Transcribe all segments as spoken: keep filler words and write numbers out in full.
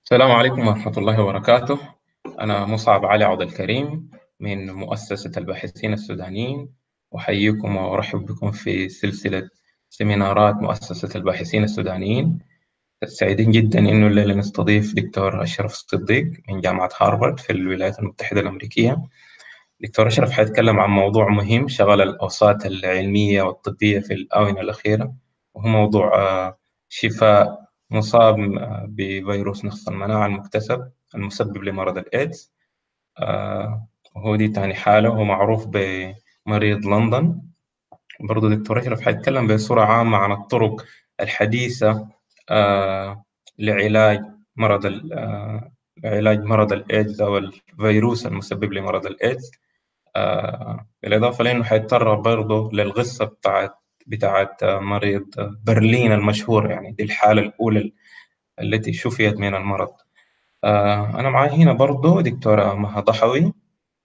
السلام عليكم ورحمة الله وبركاته. أنا مصعب علي عبد الكريم من مؤسسة الباحثين السودانيين، أحييكم وأرحب بكم في سلسلة سيمينارات مؤسسة الباحثين السودانيين. سعيدين جدا إنه الليلة نستضيف دكتور أشرف صديق من جامعة هارفارد في الولايات المتحدة الأمريكية. دكتور أشرف حيتكلم عن موضوع مهم شغل الأوساط العلمية والطبية في الآونة الأخيرة، وهو موضوع آه، شفاء مصاب آه، بفيروس نقص المناعة المكتسب المسبب لمرض الإيدز. آه، وهو دي تاني حالة، وهو معروف بمريض لندن. برضو دكتور أشرف حيتكلم بصورة عامة عن الطرق الحديثة آه، لعلاج مرض ال- آه، علاج مرض الإيدز أو الفيروس المسبب لمرض الإيدز. آه، بالإضافة لأنه حيتطرق برضه للقصة بتاعت بتاعت آه، مريض آه، برلين المشهور، يعني دي الحالة الأولى التي شفيت من المرض. آه، أنا معي هنا برضه دكتورة مها ضحوي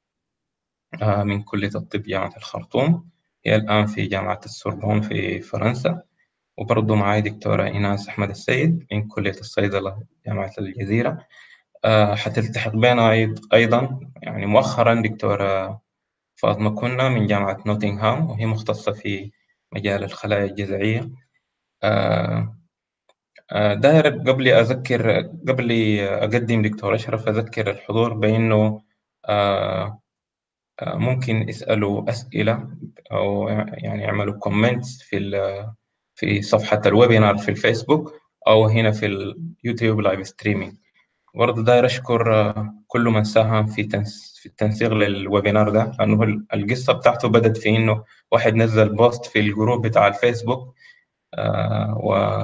آه، من كلية الطب جامعة الخرطوم. هي الآن في جامعة السوربون في فرنسا. وبرضه معي دكتورة إيناس أحمد السيد من كلية الصيدلة جامعة الجزيرة. آه، حتلتحق بنا أيض- أيضا يعني مؤخرا دكتورة فاطمة كنا من جامعة نوتنغهام، وهي مختصة في مجال الخلايا الجذعية. آه، آه، داير قبل أذكر قبل أقدم دكتور أشرف أذكر الحضور بأنه آه، آه، ممكن يسألوا أسئلة أو يعني يعملوا كومنتس في ال- في صفحة الويبينار في الفيسبوك أو هنا في اليوتيوب لايف ستريمينج. برضه داير أشكر آه، كل من ساهم في تنس في التنسيق للويبينار ده، لأنه ال- القصة بتاعته بدأت في إنه واحد نزل بوست في الجروب بتاع الفيسبوك. آه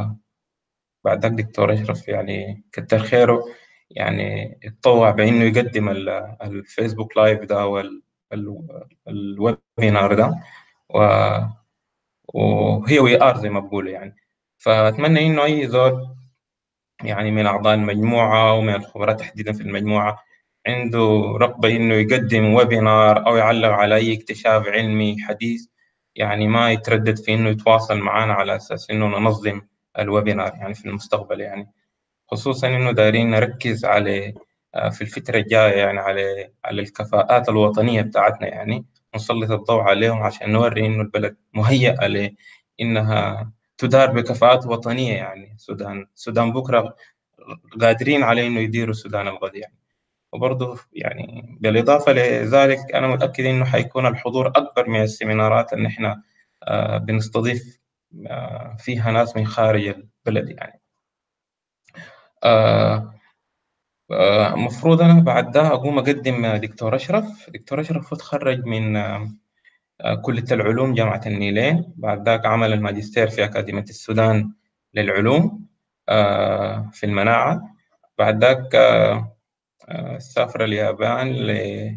وبعدك دكتور أشرف يعني كتر خيره، يعني اتطوع بإنه يقدم ال- الفيسبوك لايف ده وال ال- الويبينار ده، و- وهي وي ار زي ما بقولوا يعني. فأتمنى إنه أي زول يعني من أعضاء المجموعة ومن الخبراء تحديدا في المجموعة عنده رغبة إنه يقدم ويبينار أو يعلق على أي اكتشاف علمي حديث، يعني ما يتردد في إنه يتواصل معنا على أساس إنه ننظم الويبينار يعني في المستقبل. يعني خصوصا إنه دايرين نركز على آه، في الفترة الجاية يعني على على الكفاءات الوطنية بتاعتنا، يعني نسلط الضوء عليهم عشان نوري إنه البلد مهيئة لإنها تدار بكفاءات وطنية. يعني السودان السودان بكرة قادرين على إنه يديروا السودان الغد يعني. وبرضه يعني بالإضافة لذلك أنا متأكد إنه حيكون الحضور أكبر من السيمينارات اللي إحنا آه، بنستضيف آه، فيها ناس من خارج البلد يعني. آه، آه، المفروض أنا بعد ده أقوم أقدم دكتور أشرف. دكتور أشرف اتخرج من آه، كلية العلوم جامعة النيلين، بعد ذاك عمل الماجستير في أكاديمية السودان للعلوم آه، في المناعة. بعد ذاك آه، آه، سافر اليابان ل...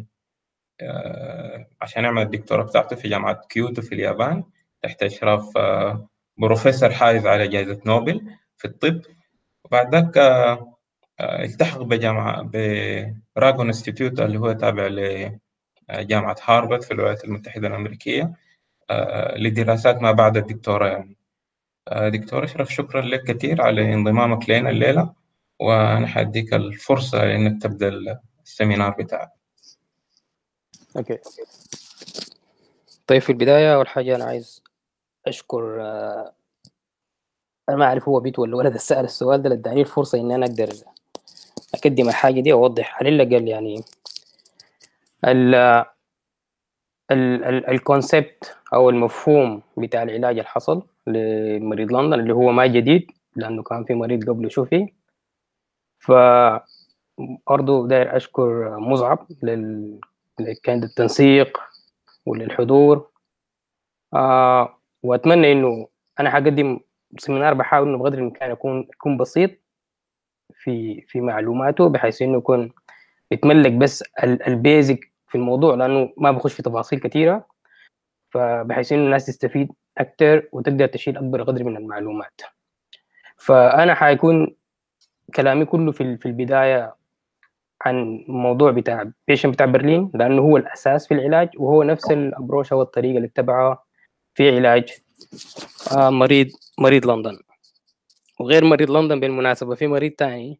آه، عشان يعمل الدكتوراه بتاعته في جامعة كيوتو في اليابان تحت إشراف آه، بروفيسور حائز على جائزة نوبل في الطب. وبعد ذاك آه، آه، التحق بجامعة براغون انستيتيوت اللي هو تابع لجامعة هارفارد في الولايات المتحدة الأمريكية آه، لدراسات ما بعد الدكتوراه يعني. آه، دكتور أشرف، شكرا لك كثير على انضمامك لنا الليلة، وأنا حديك الفرصة إنك تبدأ السيمينار بتاعك. اوكي. طيب في البداية أول حاجة أنا عايز أشكر آه، أنا ما أعرف هو بيت ولا ولد السأل السؤال ده، اللي اداني الفرصة إن أنا أقدر أقدم الحاجة دي وأوضح على الأقل يعني ال ال ال الكونسبت أو المفهوم بتاع العلاج اللي حصل لمريض لندن، اللي هو ما جديد لأنه كان في مريض قبله شوفي. ف برضه داير أشكر مصعب لل كان التنسيق وللحضور. آه وأتمنى إنه أنا حقدم سيمينار بحاول إنه بقدر الإمكان يكون يكون بسيط في في معلوماته، بحيث إنه يكون بتملك بس البيزك في الموضوع، لأنه ما بخش في تفاصيل كثيرة، فبحيث إنه الناس تستفيد أكثر وتقدر تشيل أكبر قدر من المعلومات. فأنا حيكون كلامي كله في في البداية عن الموضوع بتاع بيشن بتاع برلين، لأنه هو الأساس في العلاج، وهو نفس الأبروش أو الطريقة اللي اتبعها في علاج آه مريض مريض لندن. وغير مريض لندن بالمناسبة في مريض تاني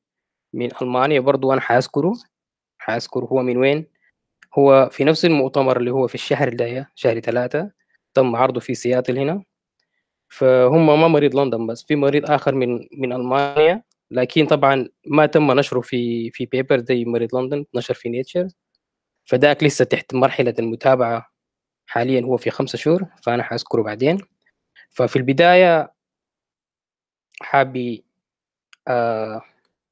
من ألمانيا برضو أنا حأذكره حأذكره هو من وين؟ هو في نفس المؤتمر اللي هو في الشهر ده شهر ثلاثة تم عرضه في سياتل هنا. فهم ما مريض لندن بس، في مريض آخر من من ألمانيا، لكن طبعا ما تم نشره في في بيبر زي مريض لندن نشر في نيتشر. فذاك لسه تحت مرحلة المتابعة حاليا، هو في خمسة شهور، فأنا حأذكره بعدين. ففي البداية حابي آه،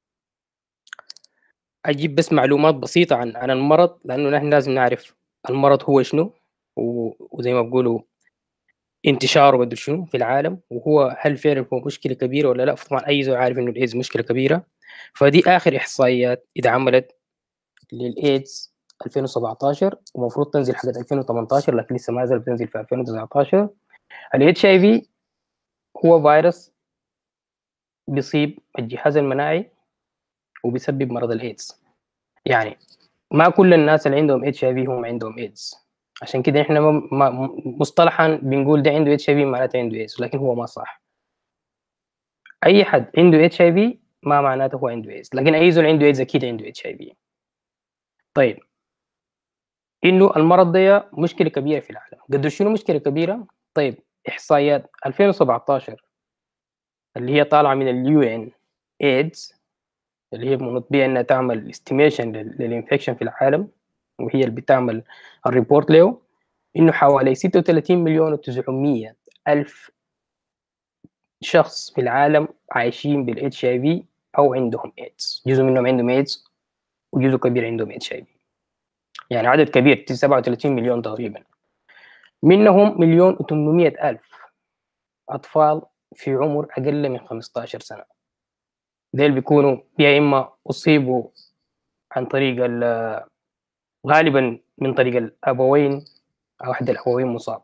أجيب بس معلومات بسيطة عن عن المرض، لأنه نحن لازم نعرف المرض هو شنو، و- وزي ما بقولوا انتشاره بده شنو في العالم، وهو هل فعلا هو مشكلة كبيرة ولا لا. طبعا أي زول عارف إنه الإيدز مشكلة كبيرة. فدي آخر إحصائيات اتعملت للإيدز ألفين وسبعتاشر، ومفروض تنزل حق ألفين وثمانية عشر لكن لسه ما زالت بتنزل في ألفين وتسعتاشر. الاتش اي في هو فيروس بيصيب الجهاز المناعي وبيسبب مرض الايدز. يعني ما كل الناس اللي عندهم اتش اي في هم عندهم ايدز. عشان كده احنا ما ما مصطلحا بنقول ده عنده اتش اي في معناته عنده ايدز، لكن هو ما صح. اي حد عنده اتش اي في ما معناته هو عنده ايدز، لكن اي زول عنده ايدز اكيد عنده اتش اي في. طيب، انه المرض ده مشكله كبيره في العالم، قد شنو مشكله كبيره؟ طيب، احصائيات ألفين وسبعتاشر اللي هي طالعه من اليو ان ايدز، اللي هي منوط بها انها تعمل استيميشن للانفكشن في العالم، وهي اللي بتعمل الريبورت له، انه حوالي ستة وثلاثين مليون وتسعمية الف شخص في العالم عايشين بالاتش اي في او عندهم ايدز. جزء منهم عندهم ايدز وجزء كبير عندهم اتش اي في، يعني عدد كبير سبعة وثلاثين مليون تقريبا. منهم مليون وثمانمية الف اطفال في عمر اقل من خمستاشر سنه. ديل بيكونوا يا اما اصيبوا عن طريق غالبا من طريق الابوين او احد الابوين مصاب.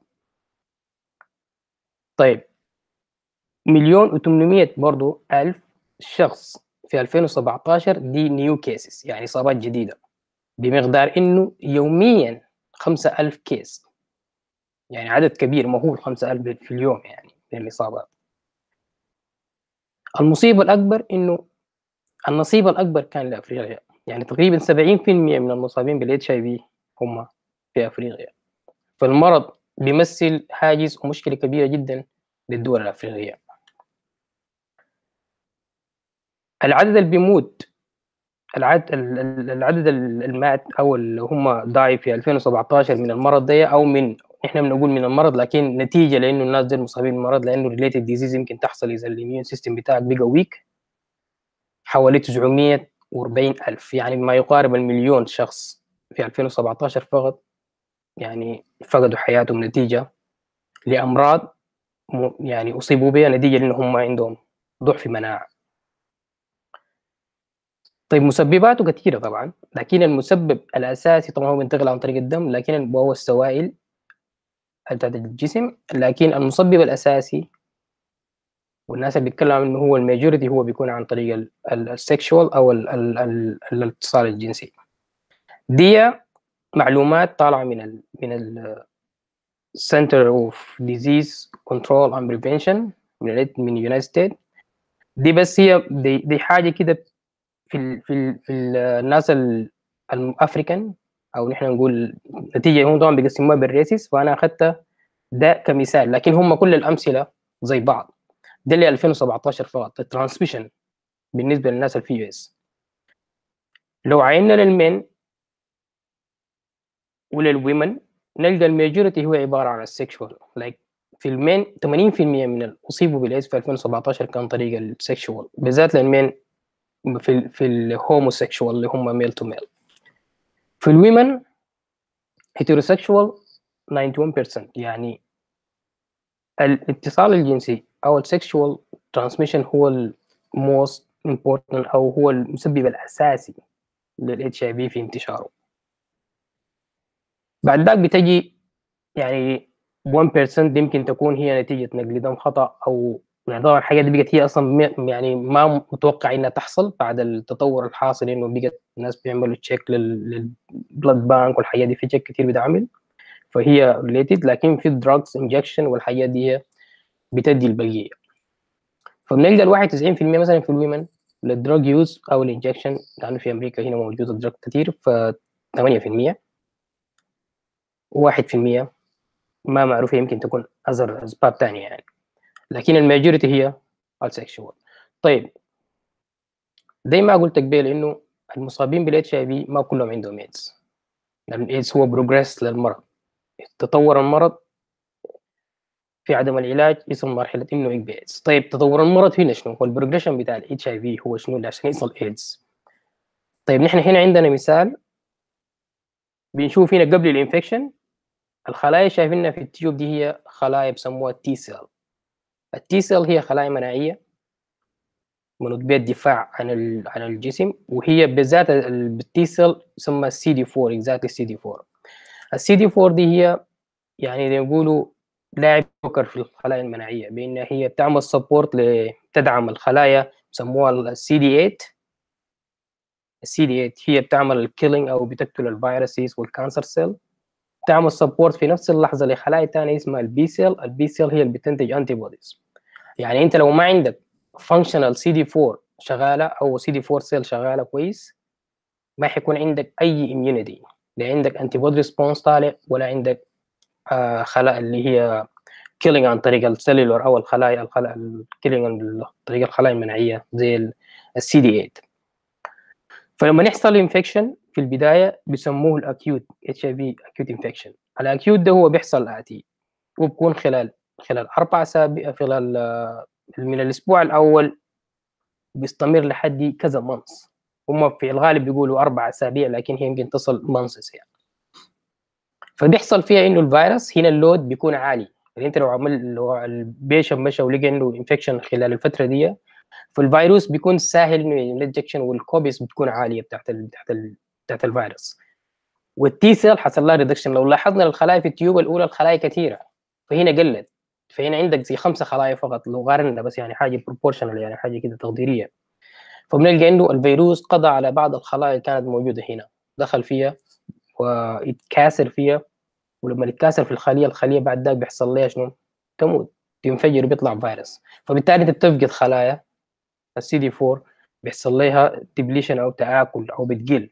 طيب، مليون وثمانمية برضو الف شخص في ألفين وسبعتاشر دي نيو كيسز، يعني اصابات جديده بمقدار انه يوميا خمسة آلاف كيس، يعني عدد كبير مهول، خمسة آلاف في اليوم يعني من الاصابات. المصيبه الاكبر انه النصيب الاكبر كان لافريقيا، يعني تقريبا سبعين بالمئة من المصابين بالاتش اي في هم في افريقيا. فالمرض بيمثل حاجز ومشكله كبيره جدا للدول الافريقيه. العدد اللي بيموت، العدد العدد المات او اللي هم ضاعف في ألفين وسبعتاشر من المرض ده، او من احنا بنقول من المرض لكن نتيجه لانه الناس دي مصابين بالمرض، لانه ريليتد ديزيز يمكن تحصل اذا الاميون سيستم بتاعك بقى ويك، حوالي تسعمية وأربعين الف، يعني ما يقارب المليون شخص في ألفين وسبعتاشر فقط، يعني فقدوا حياتهم نتيجه لامراض يعني اصيبوا بها نتيجه لانهم عندهم ضعف مناعه. طيب، مسبباته كثيره طبعا، لكن المسبب الاساسي طبعا هو بينتقل عن طريق الدم، لكن وهو السوائل بتاعت الجسم. لكن المسبب الاساسي والناس اللي بيتكلموا عنه هو الميجوريتي هو بيكون عن طريق السكشوال او ال ال ال الاتصال الجنسي. دي معلومات طالعه من ال من ال Center of Disease Control and Prevention من من اليونايتد ستيت. دي بس هي دي, دي حاجه كده في ال في ال في ال الناس الافريكان، او نحن نقول نتيجه هم طبعا بيقسموها بالريسيس، فانا اخذت ده كمثال، لكن هم كل الامثله زي بعض. ده اللي ألفين وسبعتاشر فقط الترانسميشن بالنسبه للناس اللي في يو اس. لو عينا للمين وللويمن نلقى الميجوريتي هو عباره عن السكشوال. لايك في المين ثمانين بالمئة من اللي اصيبوا بالايدز في ألفين وسبعتاشر كان طريق السكشوال، بالذات للمين في في الهوموسيكشوال اللي هم ميل تو ميل. في الويمن هيتروسيكشوال واحد وتسعين بالمئة، يعني الاتصال الجنسي او السكشوال ترانسميشن هو الموست امبورتنت او هو المسبب الاساسي للاتش اي في في انتشاره. بعد ذاك بتجي يعني واحد بالمئة يمكن تكون هي نتيجه نقل دم خطا، او يعني طبعا الحاجات دي بقت هي اصلا يعني ما متوقع انها تحصل بعد التطور الحاصل، انه بقت الناس بيعملوا تشيك للبلد بانك والحاجات دي، في تشيك كتير بتعمل، فهي ريليتد. لكن في الدراجز انجكشن والحاجات دي هي بتدي البقيه. فبنلقى ال واحد وتسعين بالمئة مثلا في الويمن للدراج يوز او الانجكشن، لانه في امريكا هنا موجود الدراج كثير، ف ثمانية في المية، واحد في المية ما معروفه، يمكن تكون أزر اسباب ثانيه يعني، لكن الماجوريتي هي السكشوال. طيب زي ما قلت قبل انه المصابين بالاتش اي في ما كلهم عندهم ايدز، لان الايدز هو بروجريس للمرض، تطور المرض في عدم العلاج يصل مرحله انه يبقى ايدز. طيب تطور المرض هنا شنو هو البروجريشن بتاع الاتش اي في؟ هو شنو اللي عشان يصل ايدز؟ طيب نحن هنا عندنا مثال بنشوف هنا قبل الانفكشن، الخلايا شايفينها في التيوب دي هي خلايا بسموها التي سيل. التي سيل هي خلايا مناعيه منوط بها الدفاع عن عن الجسم، وهي بذات التي سيل تسمى سي دي أربعة، اكزاكتلي سي دي أربعة. السي دي أربعة دي هي يعني زي ما بيقولوا لاعب جوكر في الخلايا المناعيه، بان هي بتعمل سبورت تدعم الخلايا بسموها السي دي ثمانية. السي دي ثمانية هي بتعمل الكيلينج او بتقتل الفيروسز والكانسر سيل، تعمل سبورت في نفس اللحظه لخلايا ثانيه اسمها البي سيل. البي سيل هي اللي بتنتج انتي بوديز. يعني انت لو ما عندك فانكشنال سي دي أربعة شغاله او سي دي أربعة سيل شغاله كويس، ما حيكون عندك اي اميونيتي، لا عندك انتي بودي ريسبونس طالع، ولا عندك آه خلايا اللي هي كيلينج عن طريق السلولر او الخلايا الخلايا الكيلينج عن طريق الخلايا المناعيه زي السي دي ثمانية. فلما يحصل انفكشن في البدايه بيسموه الاكيوت اتش اي في اكيوت انفكشن. الاكيوت ده هو بيحصل الاتي، وبكون خلال خلال اربع اسابيع، خلال من الاسبوع الاول بيستمر لحد كذا مانس. هم في الغالب بيقولوا اربع اسابيع، لكن هي يمكن تصل مانسز يعني. فبيحصل فيها انه الفيروس هنا اللود بيكون عالي، يعني انت لو عمل لو البيشن مشى ولقى انه انفكشن خلال الفتره دي، فالفيروس بيكون سهل انه الانجكشن، والكوبيس بتكون عاليه بتاعت ال بتاعت ال بتاعت الفيروس. والتي سيل حصل لها ريدكشن. لو لاحظنا الخلايا في التيوب الاولى الخلايا كثيره، فهنا قلت، فهنا عندك زي خمسه خلايا فقط لو قارنا، بس يعني حاجه بروبورشنال، يعني حاجه كده تقديريه. فبنلقى انه الفيروس قضى على بعض الخلايا اللي كانت موجوده هنا، دخل فيها ويتكاثر فيها، ولما يتكاثر في الخليه، الخليه بعد ذاك بيحصل لها شنو؟ تموت، تنفجر وبيطلع فيروس. فبالتالي انت بتفقد خلايا السي دي أربعة، بيحصل لها ديبليشن او تآكل او بتقل.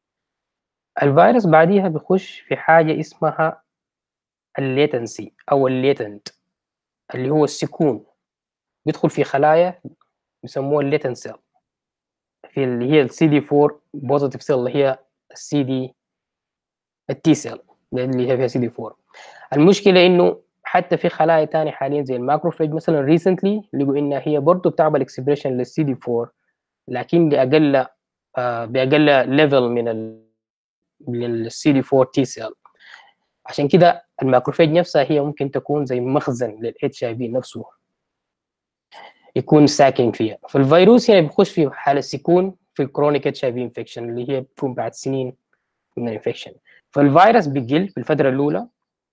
الفيروس بعديها بيخش في حاجه اسمها الليتنسي او الليتنت، اللي هو السكون، بيدخل في خلايا بيسموها الليتنت سيل، في اللي هي السي دي أربعة بوزيتيف سيل، اللي هي السي دي التي سيل اللي هي فيها سي دي أربعة. المشكله انه حتى في خلايا تانية حاليا زي الماكروفيج مثلا ريسنتلي لقوا انها هي برضه بتعمل اكسبريشن للسي دي أربعة، لكن باقل آه باقل ليفل من ال من السي دي أربعة تي سيل. عشان كده الماكروفيج نفسها هي ممكن تكون زي مخزن للاتش اي في نفسه، يكون ساكن فيها. فالفيروس هنا بيخش في حاله سكون في الكرونيك اتش اي في انفكشن، اللي هي بتكون بعد سنين من الانفكشن. فالفيروس بيقل في الفتره الاولى،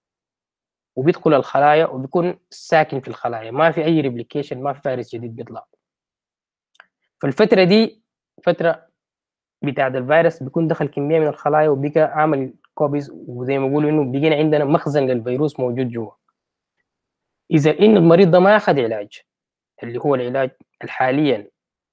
وبيدخل الخلايا وبيكون ساكن في الخلايا، ما في اي ريبليكيشن، ما في فيروس جديد بيطلع. فالفتره دي فتره بتاعت الفيروس بيكون دخل كميه من الخلايا وبقى عامل كوبيز، وزي ما بيقولوا انه بقينا عندنا مخزن للفيروس موجود جوا. اذا ان المريض ده ما اخذ علاج، اللي هو العلاج حاليا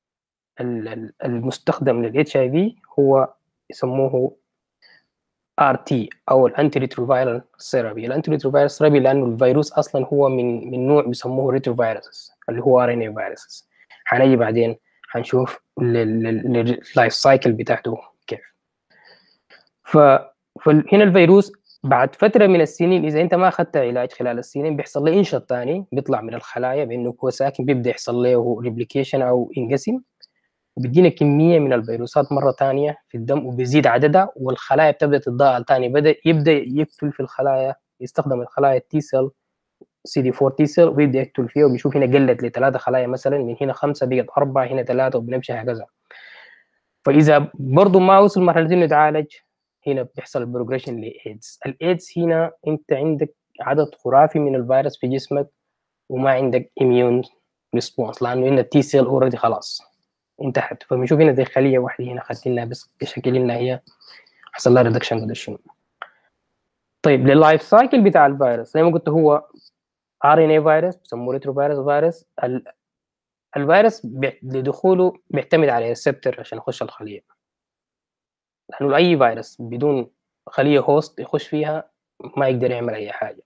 المستخدم للاتش اي في هو يسموه ار تي او الانتي ريتروفايرال ثيرابي. الانتي ريتروفايرال ثيرابي لانه الفيروس اصلا هو من من نوع بيسموه ريتروفيروسز، اللي هو ار ان اي فيروسز. حنجي بعدين حنشوف اللايف سايكل بتاعته كيف. ف فهنا الفيروس بعد فتره من السنين، اذا انت ما اخذت علاج خلال السنين، بيحصل له انشط ثاني، بيطلع من الخلايا بانه هو ساكن، بيبدا يحصل له ريبليكيشن او ينقسم، وبيدينا كميه من الفيروسات مره ثانيه في الدم، وبيزيد عددها، والخلايا بتبدا تتضاءل ثاني، بدا يبدا يقتل في الخلايا، يستخدم الخلايا التي سيل سي دي أربعة تي سيل، ويبدا يقتل فيها، وبيشوف هنا قلت لثلاثه خلايا مثلا، من هنا خمسه بقت اربعه، هنا ثلاثه، وبنمشي هكذا. فاذا برضه ما وصل مرحله انه يتعالج، هنا بيحصل البروجريشن لايدز. الايدز هنا انت عندك عدد خرافي من الفيروس في جسمك، وما عندك اميون ريسبونس، لانه هنا التي سيل اوريدي خلاص انتهت. فبنشوف هنا زي خليه واحده هنا خدت لنا بس بشكل انها هي حصل لها ريدكشن قدر شنو. طيب لللايف سايكل بتاع الفيروس، زي ما قلت هو ار ان اي فيروس، بيسموه ريترو فيروس فيروس. الفيروس بي- لدخوله بيعتمد على ريسبتور عشان يخش الخليه، لانه اي فيروس بدون خليه هوست يخش فيها ما يقدر يعمل اي حاجه.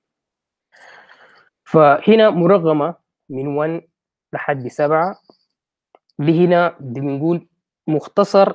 فهنا مرغمه من واحد لحد سبعة. دي هنا دي بنقول مختصر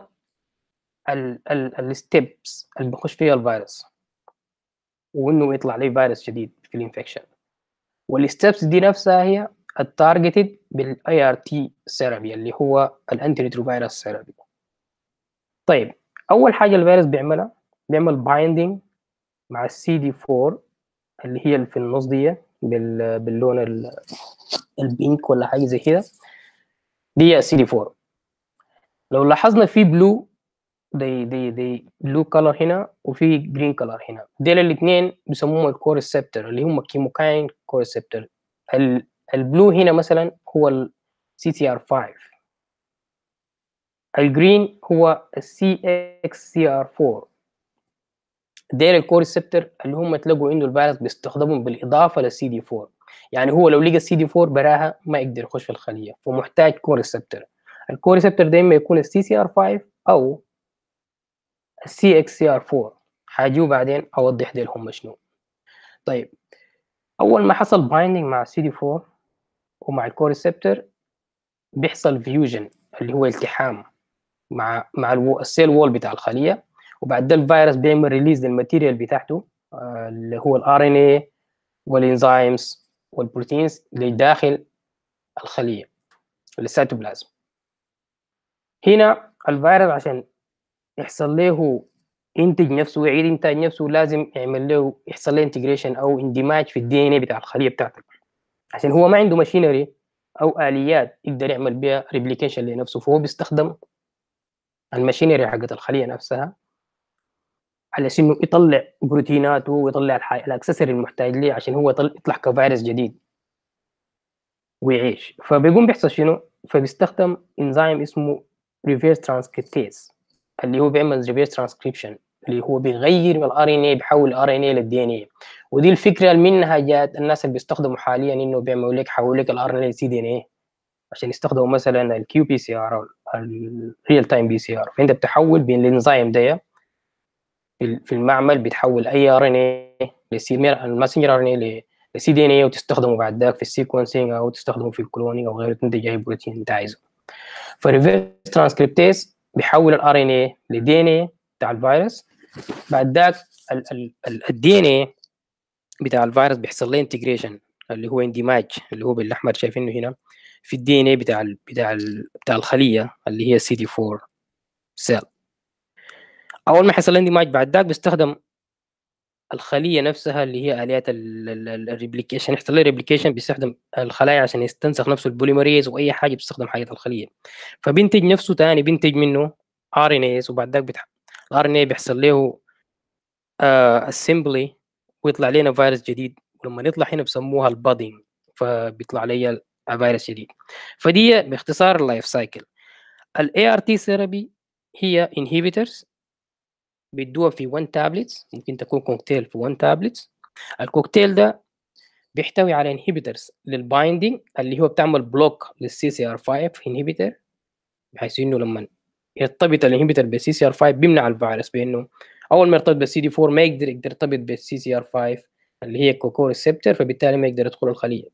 الستبس اللي بيخش فيها الفيروس وانه يطلع ليه فيروس جديد في الانفكشن. والستبس دي نفسها هي التارجتد بالاي ار تي ثيرابي اللي هو الانتي ريتروفيروس ثيرابي. طيب اول حاجه الفيروس بيعملها بيعمل بايندينج مع السي دي أربعة اللي هي اللي في النص دي بال- باللون ال- البينك ولا حاجه زي كده، دي السي دي أربعة. لو لاحظنا في بلو، دي دي دي بلو كلر هنا وفي جرين كلر هنا، ديل الاثنين بيسموهم الكور ريسبتور اللي هم كيموكاين كور ريسبتور. البلو هنا مثلا هو السي تي ار خمسة، الجرين هو السي اكس سي ار أربعة. ديل الكور ريسبتور اللي هم تلاقوا انه الفيروس بيستخدمهم بالاضافه للسي دي أربعة. يعني هو لو لقى السي دي أربعة براها ما يقدر يخش في الخليه، فمحتاج كور ريسبتور. الكور ريسبتور ده اما يكون السي سي ار خمسة او السي اكس سي ار أربعة. حاجيه بعدين اوضح ديل هم شنو. طيب اول ما حصل بايندينج مع السي دي أربعة ومع الكور ريسبتور بيحصل فيوجن اللي هو التحام مع مع الو- السيل وول بتاع الخليه، وبعد ده الفيروس بيعمل ريليز للماتيريال بتاعته آه، اللي هو الار ان اي والانزيمز والبروتينز لداخل الخليه السيتوبلازم. هنا الفيروس عشان يحصل له ينتج نفسه ويعيد انتاج نفسه لازم يعمل له يحصل له انتجريشن او اندماج في الدي ان اي بتاع الخليه بتاعته، عشان هو ما عنده ماشينري او اليات يقدر يعمل بها ريبليكيشن لنفسه، فهو بيستخدم الماشينري حقت الخليه نفسها على انه يطلع بروتيناته ويطلع الح- الاكسسوري المحتاج ليه عشان هو يطلع, يطلع كفيروس جديد ويعيش. فبيقوم بيحصل شنو؟ فبيستخدم انزيم اسمه ريفيرس ترانسكريبتيز اللي هو بيعمل ريفيرس ترانسكريبشن اللي هو بيغير من الار ان اي، بيحول الار ان اي للدي ان اي. ودي الفكره اللي منها جات الناس اللي بيستخدموا حاليا انه بيعملوا لك حول لك الار ان اي سي دي ان اي عشان يستخدموا مثلا الكيو بي سي ار او الريال تايم بي سي ار. فانت بتحول بين الانزيم ده في في المعمل، بتحول اي ار ان اي الماسنجر ار ان اي لسي دي ان اي وتستخدمه بعد ذاك في السيكونسينج او تستخدمه في الكلونينج او غيره تنتج اي بروتين انت عايزه. فريفيرس ترانسكريبتيز بيحول الار ان اي لدي ان اي بتاع الفيروس. بعد ذاك الدي ان اي بتاع الفيروس بيحصل له انتجريشن اللي هو اندماج اللي هو بالاحمر شايفينه هنا في الدي ان اي بتاع ال بتاع ال بتاع الخليه اللي هي سي دي أربعة سيل. اول ما يحصل اندماج بعد ذاك بيستخدم الخليه نفسها اللي هي اليات الريبليكيشن، يحصل له ريبليكيشن بيستخدم الخلايا عشان يستنسخ نفسه البوليمريز واي حاجه بيستخدم حاجه الخليه، فبينتج نفسه ثاني بينتج منه ار ان ايز. وبعد ذاك الار ان اي بيحصل له اسمبلي ويطلع لنا فيروس جديد، ولما يطلع هنا بسموها البادينج فبيطلع لي فيروس جديد. فدي باختصار اللايف سايكل. الاي ار تي ثيرابي هي انهيبيتورز بيدوها في واحد تابلتس، ممكن تكون كوكتيل في واحد تابلتس. الكوكتيل ده بيحتوي على انهيبيتورز للبايندينج اللي هو بتعمل بلوك للسي سي ار خمسة انهيبيتور، بحيث انه لما يرتبط الانهيبيتور بالسي سي ار خمسة بيمنع الفيروس بانه اول ما يرتبط بالسي دي أربعة ما يقدر يقدر يرتبط بالسي سي ار خمسة اللي هي كوكو ريسبتور، فبالتالي ما يقدر يدخل الخليه.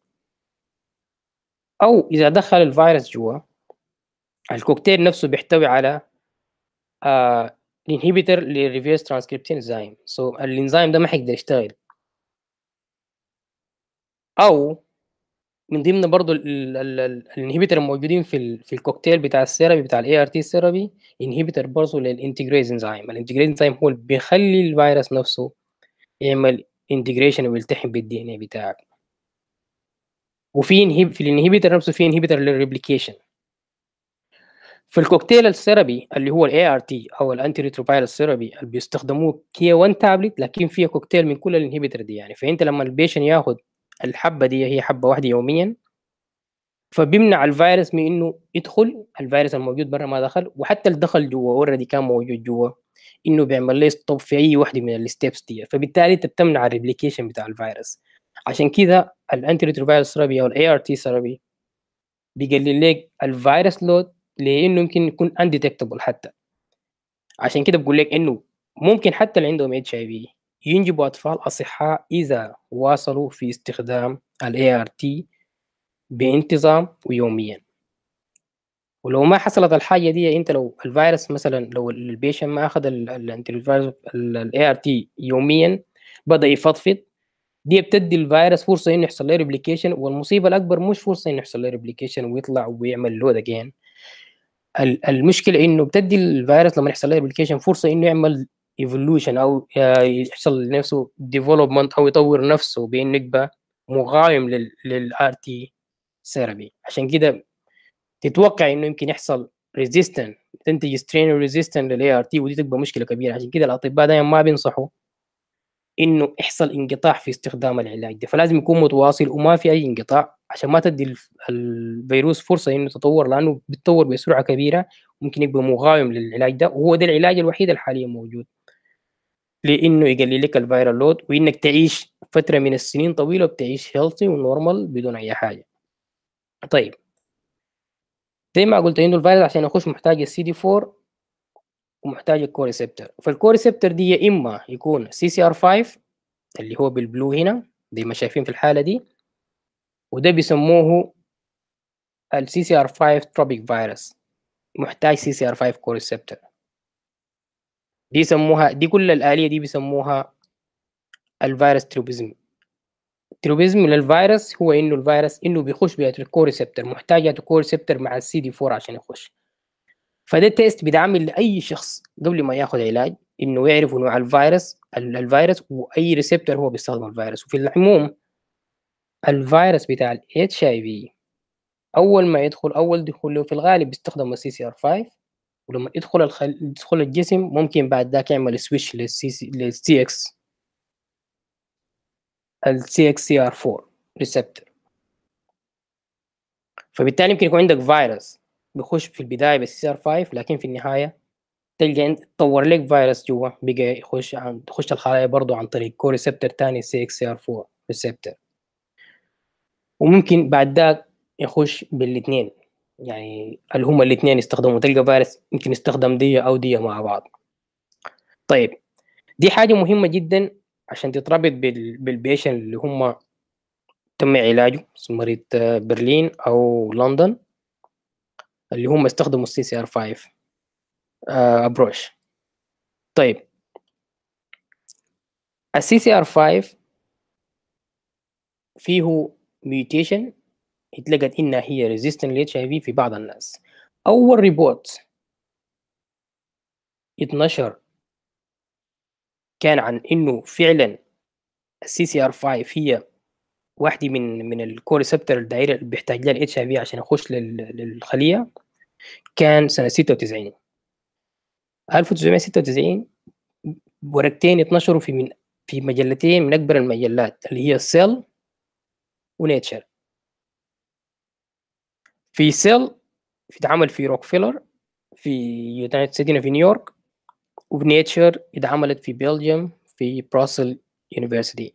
او اذا دخل الفيروس جوا الكوكتيل نفسه بيحتوي على آه انهيبيتور للريفيرس ترانسكريبتين انزيم، سو الانزيم ده ما حيقدر يشتغل. او من ضمن برضه الانهبيتور الموجودين في ال في الكوكتيل بتاع الثيرابي بتاع الاي ار تي ثيرابي انهبيتور برضه للانتجريز انزيم. الانتجريز انزيم هو اللي بيخلي الفيروس نفسه يعمل انتجريشن ويلتحم بالدي ان اي بتاعك. وفي انهب في الانهبيتور نفسه في انهبيتور للريبليكيشن. في الكوكتيل الثيرابي اللي هو الاي ار تي او الانتي ريتروفيروس ثيرابي اللي بيستخدموه هي واحد تابلت لكن فيها كوكتيل من كل الانهبيتور دي. يعني فانت لما البيشن ياخد الحبه دي هي حبه واحده يوميا فبيمنع الفيروس من انه يدخل، الفيروس الموجود برا ما دخل، وحتى اللي دخل جوا اوريدي كان موجود جوا انه بيعمل له ستوب في اي واحده من الستيبس دي، فبالتالي انت بتمنع الريبليكيشن بتاع الفيروس. عشان كذا الانتي ريتروفيروس ثيرابي او الاي ار تي ثيرابي بيقلل لك الفيروس لود لانه يمكن يكون انديتكتبل حتى. عشان كده بقول لك انه ممكن حتى اللي عندهم اتش اي في ينجبوا اطفال اصحاء اذا واصلوا في استخدام الاي ار تي بانتظام ويوميا. ولو ما حصلت الحاجه دي، انت لو الفيروس مثلا لو البيشن ما اخذ الانتي فيروس الاي ار تي يوميا بدا يفضفض، دي بتدي الفيروس فرصه انه يحصل له ريبليكيشن، والمصيبه الاكبر مش فرصه انه يحصل له ريبليكيشن ويطلع ويعمل لود اجين. المشكله انه بتدي الفيروس لما يحصل له ريبليكيشن فرصه انه يعمل ايفولوشن او يحصل لنفسه ديفلوبمنت او يطور نفسه بانه يبقى مقاوم للار تي ثيرابي. عشان كده تتوقع انه يمكن يحصل ريزيستنت، تنتج سترين ريزيستنت للاي ار تي، ودي تبقى مشكله كبيره. عشان كده الاطباء دائما ما بينصحوا انه يحصل انقطاع في استخدام العلاج ده، فلازم يكون متواصل وما في اي انقطاع عشان ما تدي الفيروس فرصه انه يتطور، لانه بيتطور بسرعه كبيره ممكن يبقى مقاوم للعلاج ده، وهو ده العلاج الوحيد الحالي موجود لانه يقلل لك الفيرال لود وانك تعيش فتره من السنين طويله بتعيش هيلثي ونورمال بدون اي حاجه. طيب زي ما قلت انه الفيروس عشان يخش محتاج السي دي أربعة ومحتاج الكوريسبتور، فالكوريسبتور دي يا اما يكون سي سي ار خمسة اللي هو بالبلو هنا زي ما شايفين في الحاله دي، وده بيسموه السي سي ار خمسة تروبيك فيروس، محتاج سي سي ار خمسة كوريسبتور. دي يسموها دي كل الآلية دي بيسموها الفيروس تروبيزم. التروبيزم للفيروس هو انه الفيروس انه بيخش بيات الكوريسبتور، محتاج الكوريسبتور مع السي دي أربعة عشان يخش. فده تيست بيتعمل لاي شخص قبل ما ياخذ علاج انه يعرف نوع الفيروس الفيروس واي ريسبتور هو بيستخدم الفيروس. وفي العموم الفيروس بتاع الاتش اي في اول ما يدخل اول دخول له في الغالب بيستخدم السي سي ار خمسة، ولما يدخل الخل... يدخل الجسم ممكن بعد ذاك يعمل سويتش للسي سي للسي اكس السي اكس سي ار أربعة ريسبتور. فبالتالي يمكن يكون عندك فيروس بيخش في البدايه بالسي سي ار خمسة، لكن في النهايه تلقى انت تطور لك فيروس جوا بقى يخش عن تخش الخلايا برضه عن طريق كو ريسبتور ثاني سي اكس سي ار أربعة ريسبتور. وممكن بعد ذاك يخش بالاثنين، يعني اللي هما الاثنين يستخدموا، تلقى فيروس يمكن يستخدم دي او دي مع بعض. طيب دي حاجه مهمه جدا عشان تتربط بالبيشن اللي هم تم علاجه مريض برلين او لندن اللي هم استخدموا السي سي ار خمسة ابروش. طيب السي سي ار خمسة فيه ميوتيشن اتلقت انها هي ريزيستنت لاتش اي في في بعض الناس. اول ريبورت اتنشر كان عن انه فعلا السي سي ار خمسة هي واحده من من الكوريسبتور الدائره اللي بيحتاج لها الاتش اي في عشان يخش للخليه، كان سنه ستة وتسعين ألف وتسعمية وستة وتسعين. ورقتين اتنشروا في من في مجلتين من اكبر المجلات اللي هي سيل ونيتشر. في سيل اتعمل في روكفيلر في يونايتد ستيتس في نيويورك، وفي نيتشر اتعملت في بلجيوم في بروسل يونيفرسيتي.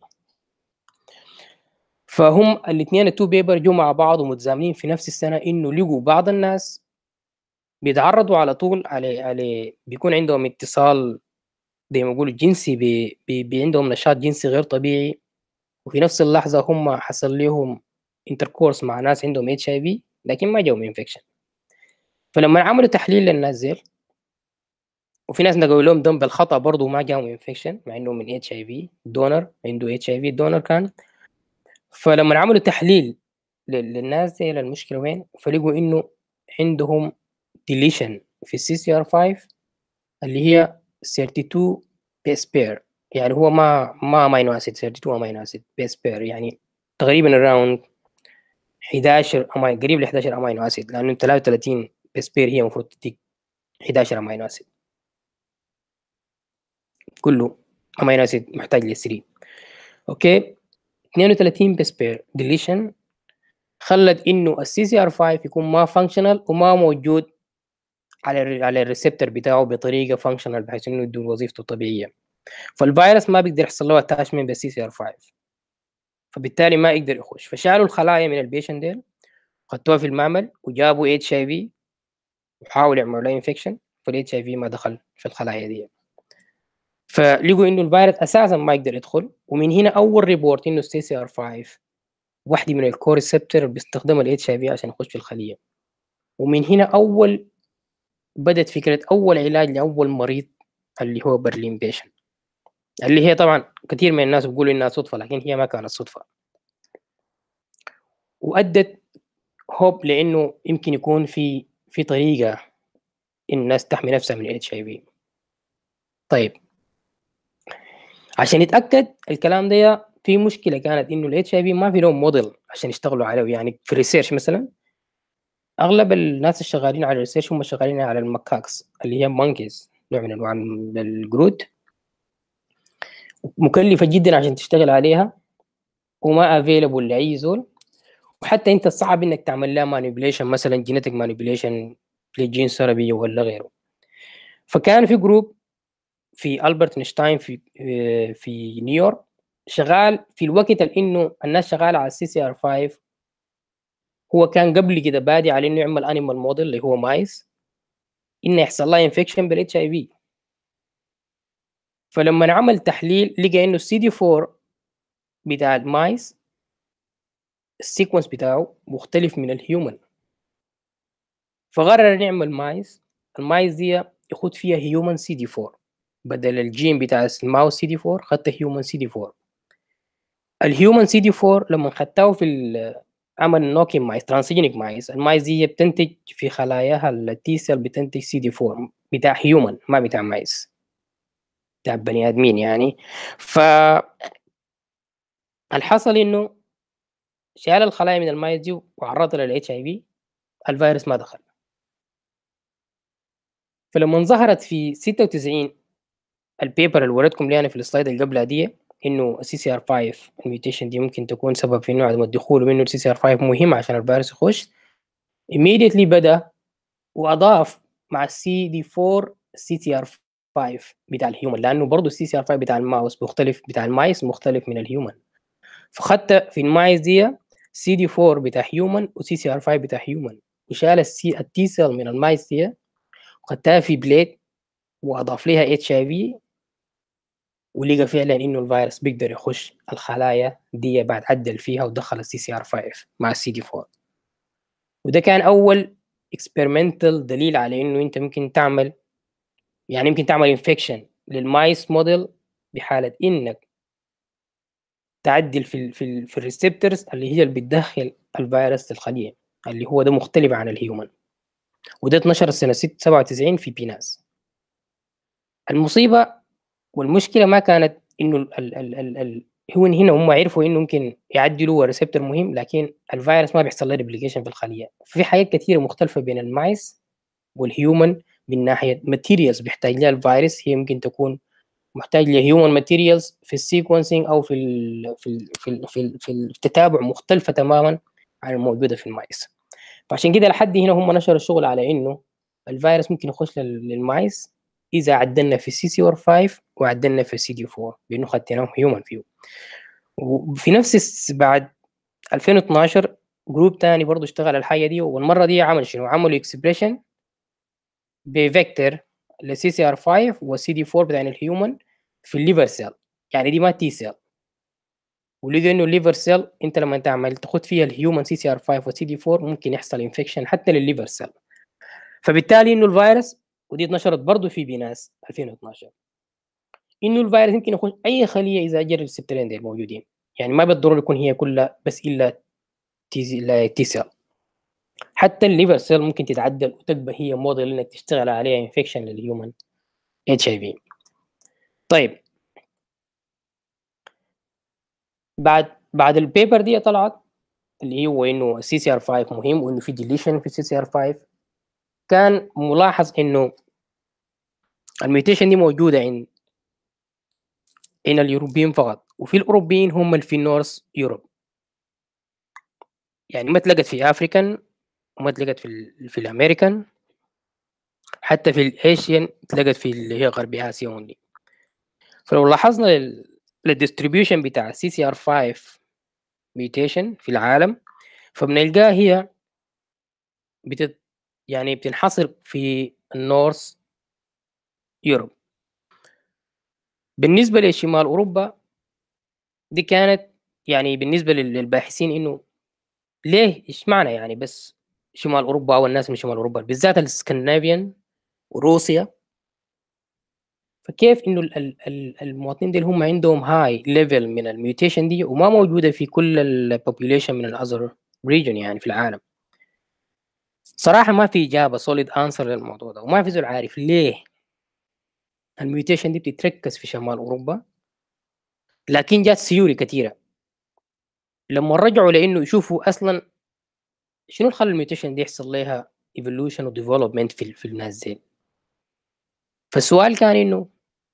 فهم الاثنين التو بيبر جو مع بعض ومتزامنين في نفس السنه، انه لقوا بعض الناس بيتعرضوا على طول على على بيكون عندهم اتصال زي ما يقولوا جنسي، بي بي بي عندهم نشاط جنسي غير طبيعي، وفي نفس اللحظه هم حصل لهم انتركورس مع ناس عندهم اتش اي في لكن ما جاهم انفكشن. فلما عملوا تحليل للناس ديل، وفي ناس نقلوا لهم دم بالخطا برضه ما جاهم انفكشن مع انه من اتش اي في دونر عنده اتش اي في دونر كان. فلما عملوا تحليل للناس دي المشكله وين، فلقوا انه عندهم ديليشن في السي سي ار خمسة اللي هي اتنين وثلاثين بيس بير، يعني هو ما ما امينو اسيد اتنين وثلاثين امينو اسيد بيس بير، يعني تقريبا اراوند حداشر امينو، قريب ل حداشر امينو اسيد، لانه ثلاثة وثلاثين بيس بير هي المفروض تديك حداشر امينو اسيد، كله امينو اسيد محتاج ل ثلاثة. اوكي اثنين وثلاثين بيس بير ديليشن خلت انه السي سي ار خمسة يكون ما فانكشنال وما موجود على ال على الريسبتور بتاعه بطريقه فانكشنال بحيث انه يدور وظيفته الطبيعيه. فالفيروس ما بيقدر يحصل له اتاشمنت بالسي سي ار خمسة، فبالتالي ما يقدر يخش. فشالوا الخلايا من البيشن ديل خدتوها في المعمل وجابوا اتش اي في وحاولوا يعملوا لها انفكشن، فالاتش اي في ما دخل في الخلايا دي، فلقوا انه الفيروس اساسا ما يقدر يدخل. ومن هنا اول ريبورت انه السي سي ار خمسة واحده من الكور ريسبتور بيستخدمها الاتش اي في عشان يخش في الخليه. ومن هنا اول بدت فكره اول علاج لاول مريض اللي هو برلين بيشن، اللي هي طبعا كثير من الناس بيقولوا انها صدفه، لكن هي ما كانت صدفه، وادت هوب لانه يمكن يكون في في طريقه الناس تحمي نفسها من الاتش اي في. طيب عشان يتاكد الكلام ده، في مشكله كانت انه الاتش اي في ما في لهم موديل عشان يشتغلوا عليه. يعني في الريسيرش مثلا اغلب الناس الشغالين على الريسيرش هم شغالين على المكاكس اللي هي مونكيز، نوع من انواع القرود، مكلفه جدا عشان تشتغل عليها وما افيلبل لاي زول. وحتى انت صعب انك تعمل لها مانيبيوليشن، مثلا جينيتك مانيبيوليشن لجين سربي ولا غيره. فكان في جروب في البرت اينشتاين في في نيويورك شغال في الوقت اللي انه الناس شغاله على السي سي ار خمسة. هو كان قبل كده بادي على انه يعمل انيمال موديل اللي هو مايس انه يحصل لها انفكشن بالاتش اي في. فلما عمل تحليل لقى انه السي دي أربعة بتاع المايس السيكونس بتاعه مختلف من الهيومن، فقرر نعمل مايس. المايس دي يخد فيها هيومن سي دي أربعة بدل الجين بتاع الماوس سي دي أربعة، خدت هيومن سي دي أربعة. الهيومن سي دي أربعة لما خدته في عمل نوكين مايس ترانسجينيك مايس، المايس دي بتنتج في خلاياها التي سيل بتنتج سي دي أربعة بتاع هيومن ما بتاع مايس بتاع بني ادمين يعني. ف الحصل انه شال الخلايا من المايس دي وعرضها للاتش اي في، الفيروس ما دخل. فلما ظهرت في ستة وتسعين البيبر اللي وريتكم لي انا في السلايد اللي قبلها دي انه السي سي ار خمسة الميوتيشن دي ممكن تكون سبب في انه عدم الدخول، وانه السي سي ار خمسة مهم عشان الفيروس يخش، immediately بدا واضاف مع السي دي أربعة السي سي ار خمسة بتاع الهيومن، لانه برضه السي سي ار خمسة بتاع الماوس مختلف، بتاع المايس مختلف من الهيومن. فخدت في المايس دي سي دي أربعة بتاع هيومن وسي سي ار خمسة بتاع هيومن، وشال السي التي سيل من المايس دي وخدتها في بليد واضاف لها اتش اي في، ولقى فعلا انه الفيروس بيقدر يخش الخلايا دي بعد عدل فيها ودخل السي سي ار خمسة مع السي دي أربعة. وده كان اول اكسبيرمنتال دليل على انه انت ممكن تعمل، يعني يمكن تعمل انفكشن للمايس موديل بحاله انك تعدل في ال في ال في الريسبتورز اللي هي اللي بتدخل الفيروس للخليه، اللي هو ده مختلف عن الهيومن. وده اتنشر سنه سبعة وتسعين في بيناس. المصيبه والمشكله ما كانت انه ال ال ال ال هو هنا هم عرفوا انه ممكن يعدلوا ريسبتور مهم، لكن الفيروس ما بيحصل له ريبليكيشن في الخليه. في حاجات كثيره مختلفه بين المايس والهيومن من ناحيه ماتيريالز بيحتاج لها الفيروس، هي ممكن تكون محتاج لهيومن ماتيريالز في السيكونسينج او في ال في ال في ال في, ال في التتابع مختلفه تماما عن الموجوده في المايس. فعشان كده لحد هنا هم نشروا الشغل على انه الفيروس ممكن يخش للمايس اذا عدلنا في السي سي ار خمسة وعدلنا في السي دي أربعة بانه خدناهم هيومن فيه. وفي نفس بعد ألفين واثناشر جروب تاني برضه اشتغل الحاجه دي، والمره دي عمل شنو؟ عملوا اكسبريشن بفيكتور للسي سي ار خمسة والسي دي أربعة بتاع الهيومن في الليفر سيل، يعني دي ما تي سيل. ولقوا انه الليفر سيل انت لما تعمل تاخد فيها الهيومن سي سي ار خمسة والسي دي أربعة ممكن يحصل انفكشن حتى للليفر سيل. فبالتالي انه الفيروس، ودي اتنشرت برضه في بيناس ألفين واثناشر، انه الفيروس يمكن يخش اي خليه اذا جرى الريسبتورين دي الموجودين، يعني ما بالضروره يكون هي كلها بس الا تي الا تي سيل، حتى الليفر سيل ممكن تتعدل وتبقى هي موديل انك تشتغل عليها انفكشن للهيومن اتش اي في. طيب بعد بعد البيبر دي طلعت اللي هو انه السي سي ار خمسة مهم وانه في ديليشن في السي سي ار خمسة، كان ملاحظ انه الميوتيشن دي موجوده عند ان اليوروبيين فقط، وفي الاوروبيين هم اللي في نورث يوروب، يعني ما تلقت في افريكان وما تلقت في ال في الامريكان، حتى في الايشيان تلقت في اللي هي غرب اسيا اونلي. فلو لاحظنا للديستريبيوشن بتاع السي سي ار خمسة ميوتيشن في العالم، فبنلقاها هي بتت يعني بتنحصر في النورث يوروب. بالنسبة لشمال أوروبا دي كانت يعني بالنسبة لل- للباحثين إنه ليه إيش معنى يعني بس شمال أوروبا أو الناس من شمال أوروبا بالذات الاسكندنافيان وروسيا، فكيف إنه ال- ال- ال- المواطنين دي هم عندهم هاي ليفل من الميوتيشن دي وما موجودة في كل البوبوليشن من الأذر ريجن يعني في العالم. صراحة ما في إجابة solid answer للموضوع ده، وما في زول عارف ليه الميوتيشن دي بتتركز في شمال أوروبا. لكن جات سيوري كثيرة لما رجعوا لإنه يشوفوا أصلا شنو اللي خلى الميوتيشن دي يحصل لها evolution و development في, في الناس دي. فالسؤال كان إنه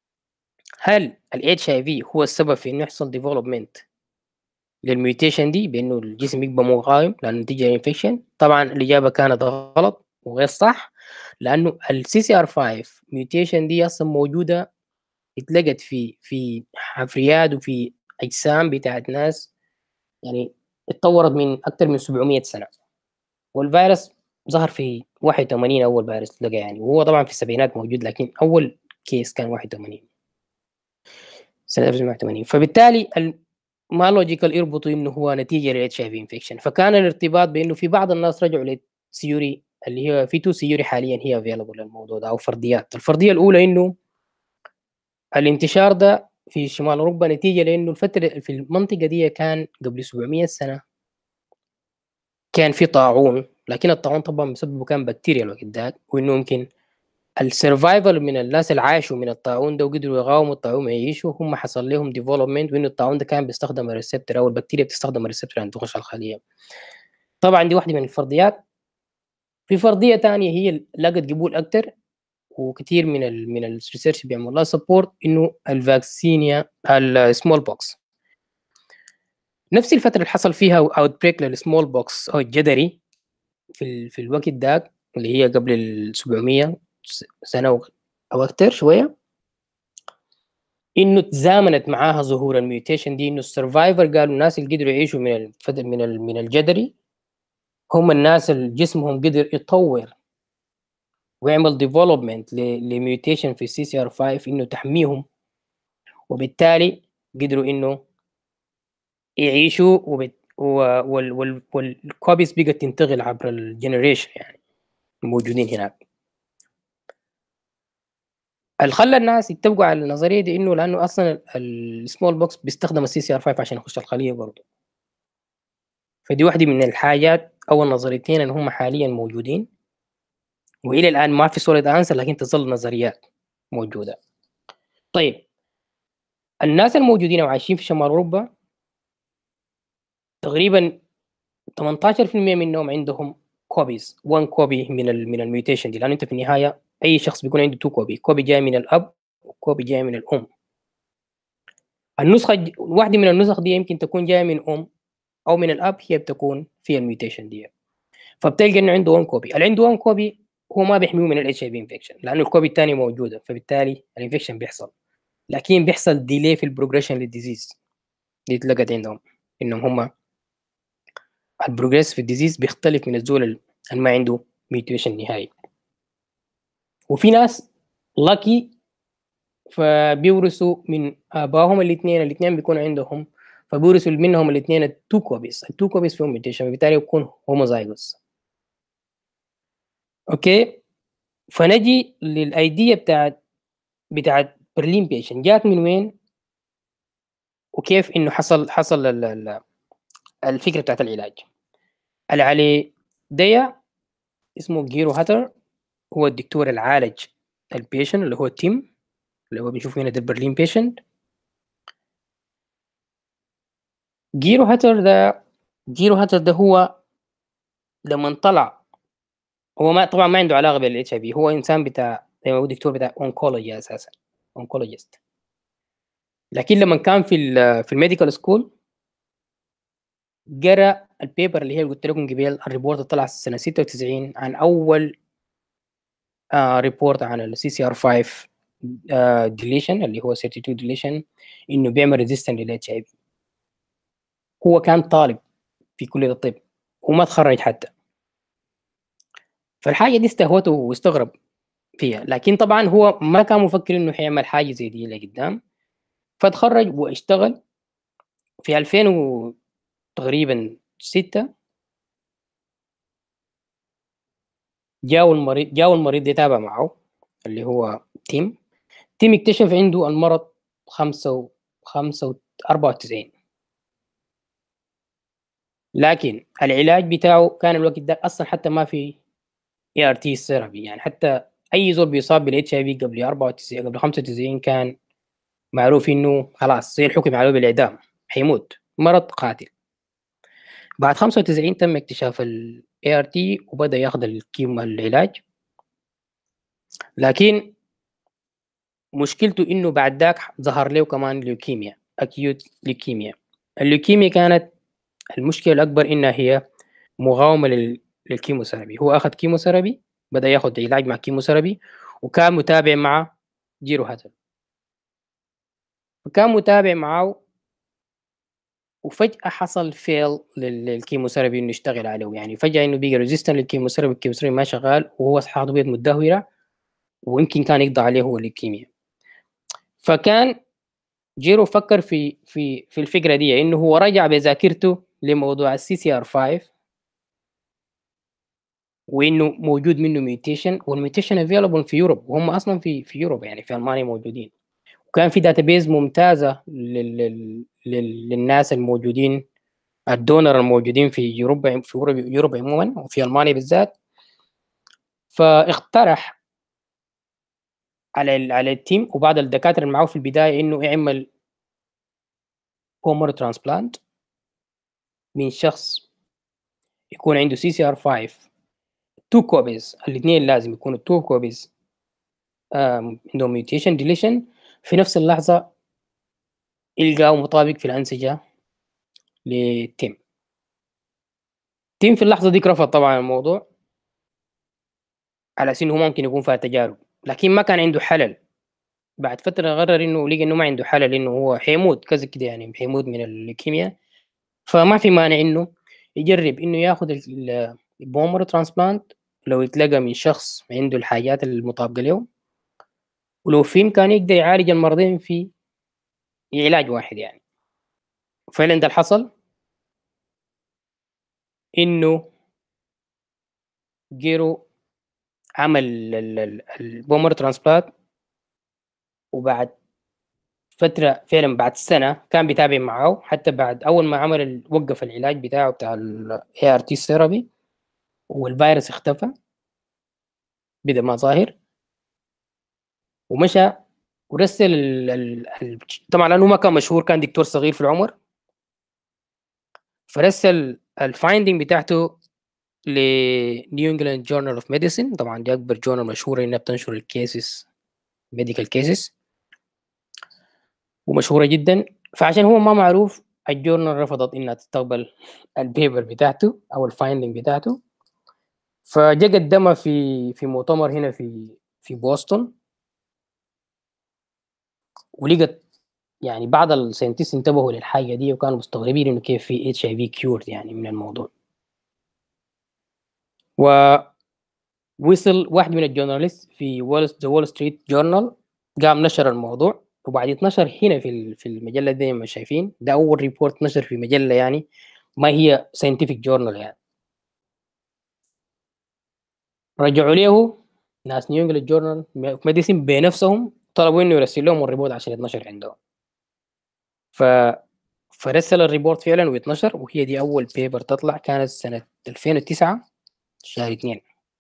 هل ال إتش آي في هو السبب في إنه يحصل development للميوتيشن دي بإنه الجسم يبقى مقاوم لأنه نتيجة الانفكشن؟ طبعا الإجابة كانت غلط وغير صح، لأنه ال سي سي آر خمسة ميوتيشن دي أصلا موجودة، اتلقت في في حفريات وفي أجسام بتاعت ناس يعني اتطورت من أكثر من سبعمية سنة. والفيروس ظهر في واحد وثمانين أول فيروس لقى يعني، وهو طبعا في السبعينات موجود لكن أول كيس كان واحد وثمانين سنة ألف وتسعمية وثمانين. فبالتالي ما لوجيكال يربطوا انه هو نتيجه للاتش اي في انفكشن. فكان الارتباط بانه في بعض الناس رجعوا للسيوري اللي هي في تو سيوري حاليا هي افيلبل للموضوع ده او فرضيات. الفرضيه الاولى انه الانتشار ده في شمال اوروبا نتيجه لانه الفتره في المنطقه دي كان قبل سبعمية سنه كان في طاعون، لكن الطاعون طبعا بسببه كان بكتيريا الوقت ده، وانه يمكن السرفايفل من الناس اللي عاشوا من الطاعون ده وقدروا يقاوموا الطاعون يعيشوا هم حصل لهم ديفلوبمنت، وانه الطاعون ده كان بيستخدم الريسبتور او البكتيريا بتستخدم الريسبتور عشان تخش الخليه. طبعا دي واحده من الفرضيات. في فرضيه ثانيه هي لقت قبول اكثر وكثير من ال من الريسيرش بيعمل لها سبورت، انه الفاكسينيا السمول بوكس نفس الفتره اللي حصل فيها اوت بريك للسمول بوكس او الجدري في ال في الوقت ذاك اللي هي قبل ال سبعمية سنه او اكثر شويه، انه تزامنت معاها ظهور الميوتيشن دي، انه السرفايفر قالوا الناس اللي قدروا يعيشوا من الفتره من ال من الجدري هم الناس اللي جسمهم قدر يطور ويعمل ديفلوبمنت لميوتيشن في السي سي ار خمسة انه تحميهم، وبالتالي قدروا انه يعيشوا وبت... وال... وال... والكوبيز بقت تنتقل عبر الجنريشن يعني الموجودين هناك. اللي خلى الناس يتفقوا على النظريه دي انه لانه اصلا السمول بوكس بيستخدم السي سي ار خمسة عشان يخش الخليه برضه. فدي واحده من الحاجات او النظريتين اللي هم حاليا موجودين، والى الان ما في سوليد انسر لكن تظل نظريات موجوده. طيب الناس الموجودين وعايشين في شمال اوروبا تقريبا ثمانية عشر بالمية منهم عندهم كوبيز، واحد كوبي من ال من الميوتيشن دي، لان انت في النهايه اي شخص بيكون عنده تو كوبي، كوبي جاي من الاب وكوبي جاي من الام. النسخه ج- واحده من النسخ دي يمكن تكون جايه من ام او من الاب، هي بتكون فيها الميوتيشن دي. فبتلقى انه عنده واحد كوبي، اللي عنده واحد كوبي هو ما بيحميه من الاتش اي في انفكشن لانه الكوبي الثاني موجوده، فبالتالي الانفكشن بيحصل، لكن بيحصل ديلي في البروجريشن للديزيز. دي اتلقت عندهم انهم هم البروجريس في الديزيز بيختلف من الزول اللي ما عنده ميوتيشن نهائي. وفي ناس لاكي فبيورثوا من ابائهم الاثنين، الاثنين بيكون عندهم، فبيورثوا منهم الاثنين التو كوبيز، التو كوبيز فيهم ميوتيشن، بالتالي يكون هوموزايجوس. اوكي، فنجي للايديا بتاعت بتاعت برلين بيشن جات من وين وكيف انه حصل حصل ال- ال- الفكره بتاعت العلاج. اللي عليه ديا اسمه جيرو هاتر، هو الدكتور العالج البيشن اللي هو تيم اللي هو بنشوف هنا ده البرلين بيشنت. جيرو هاتر ده جيرو هاتر ده هو لما طلع، هو ما طبعا ما عنده علاقه بالاتش اي في، هو انسان بتاع زي ما هو دكتور بتاع اونكولوجي اساسا، اونكولوجيست. لكن لما كان في ال في الميديكال سكول قرا البيبر اللي هي قلت لكم قبل، الريبورت اللي طلع سنه ستة وتسعين عن اول آه ريبورت عن السي سي ار خمسة ديليشن اللي هو ثلاثة وثلاثين ديليشن، انه بيعمل ريزيستنت للاتش اي في. هو كان طالب في كليه الطب وما تخرج حتى، فالحاجة دي استهوته واستغرب فيها، لكن طبعا هو ما كان مفكر انه حيعمل حاجة زي دي لقدام. فتخرج واشتغل في ألفين و تقريبا ستة. جاء المريض جاء المريض يتابع معه اللي هو تيم. تيم اكتشف عنده المرض خمسة و خمسة و أربعة وتسعين، لكن العلاج بتاعه كان الوقت ده اصلا حتى ما في اي ار تي ثيرابي. يعني حتى اي زول بيصاب بالاتش اي في قبل أربعة وتسعين قبل خمسة وتسعين كان معروف انه خلاص زي الحكم عليه بالاعدام، حيموت، مرض قاتل. بعد خمسة وتسعين تم اكتشاف ال إيه آر تي وبدأ ياخذ الكيمو العلاج. لكن مشكلته انه بعد ذاك ظهر له كمان ليوكيميا، اكيوت ليوكيميا. الليوكيميا كانت المشكله الاكبر انها هي مقاومه لل- للكيموثيرابي. هو اخذ كيموثيرابي، بدا ياخذ علاج مع كيموثيرابي، وكان متابع مع جيرو هاتل، فكان متابع معه. وفجاه حصل فيل للكيموثيرابي انه يشتغل عليه، يعني فجاه انه بقى ريزيستنت للكيموثيرابي، الكيموثيرابي ما شغال وهو صحته بقت متدهوره، ويمكن كان يقضى عليه هو الليوكيميا. فكان جيرو فكر في في في الفكره دي، انه هو رجع بذاكرته لموضوع السي سي ار خمسة، وانه موجود منه ميوتيشن، والميوتيشن افيلبل في يوروب، وهم اصلا في في يوروب يعني في المانيا موجودين. وكان في داتابيز ممتازه لل لل لل للناس الموجودين، الدونر الموجودين في يوروب، في يوروب, يوروب عموما وفي المانيا بالذات. فاقترح على ال على التيم وبعض الدكاتره اللي معه في البدايه انه يعمل بومر ترانسبلانت من شخص يكون عنده سي سي ار خمسة تو كوبيز، الاثنين لازم يكونوا تو كوبيز عندهم ميوتيشن ديليشن، في نفس اللحظه يلقاه مطابق في الانسجه لتيم. تيم في اللحظه دي رفض طبعا الموضوع على اساس انه ممكن يكون فيها تجارب، لكن ما كان عنده حلل. بعد فتره قرر انه لقى انه ما عنده حلل، انه هو حيموت كذا كده، يعني حيموت من الليكيميا. فما في مانع انه يجرب انه ياخذ البومر ترانسبلانت لو يتلقى من شخص عنده الحاجات المطابقه له، ولو في امكانه يقدر يعالج المرضين في علاج واحد يعني. فعلا ده اللي حصل، انه جيرو عمل البومر ترانسبلانت، وبعد فترة فعلا بعد سنة كان بيتابع معاه، حتى بعد أول ما عمل ال- وقف العلاج بتاعه بتاع ال إيه آر تي ثيرابي والفيروس اختفى بدأ ما ظاهر، ومشى ورسل ال ال ال طبعا لأنه ما كان مشهور، كان دكتور صغير في العمر، فرسل الفايندنج بتاعته ل نيو انجلاند جورنال اوف ميديسين. طبعا دي أكبر جورنال مشهورة إنها بتنشر الكيسز، ميديكال كيسز، ومشهورة جدا. فعشان هو ما معروف الجورنال رفضت إنها تستقبل البيبر بتاعته أو الفايندنج بتاعته. فجا قدمها في في مؤتمر هنا في في بوسطن، ولقت يعني بعض الساينتست انتبهوا للحاجه دي وكانوا مستغربين انه كيف في اتش اي في كيور يعني من الموضوع. ووصل واحد من الجورناليست في وول ذا وول ستريت جورنال قام نشر الموضوع، وبعد يتنشر هنا في ال- في المجله دي ما شايفين، ده اول ريبورت نشر في مجله يعني ما هي ساينتفك جورنال يعني. رجعوا له ناس نيو انجلاند جورنال ميديسين بنفسهم، طلبوا انه يرسل لهم الريبورت عشان يتنشر عندهم. ف فرسل الريبورت فعلا ويتنشر، وهي دي اول بيبر تطلع، كانت سنه ألفين وتسعة شهر اثنين.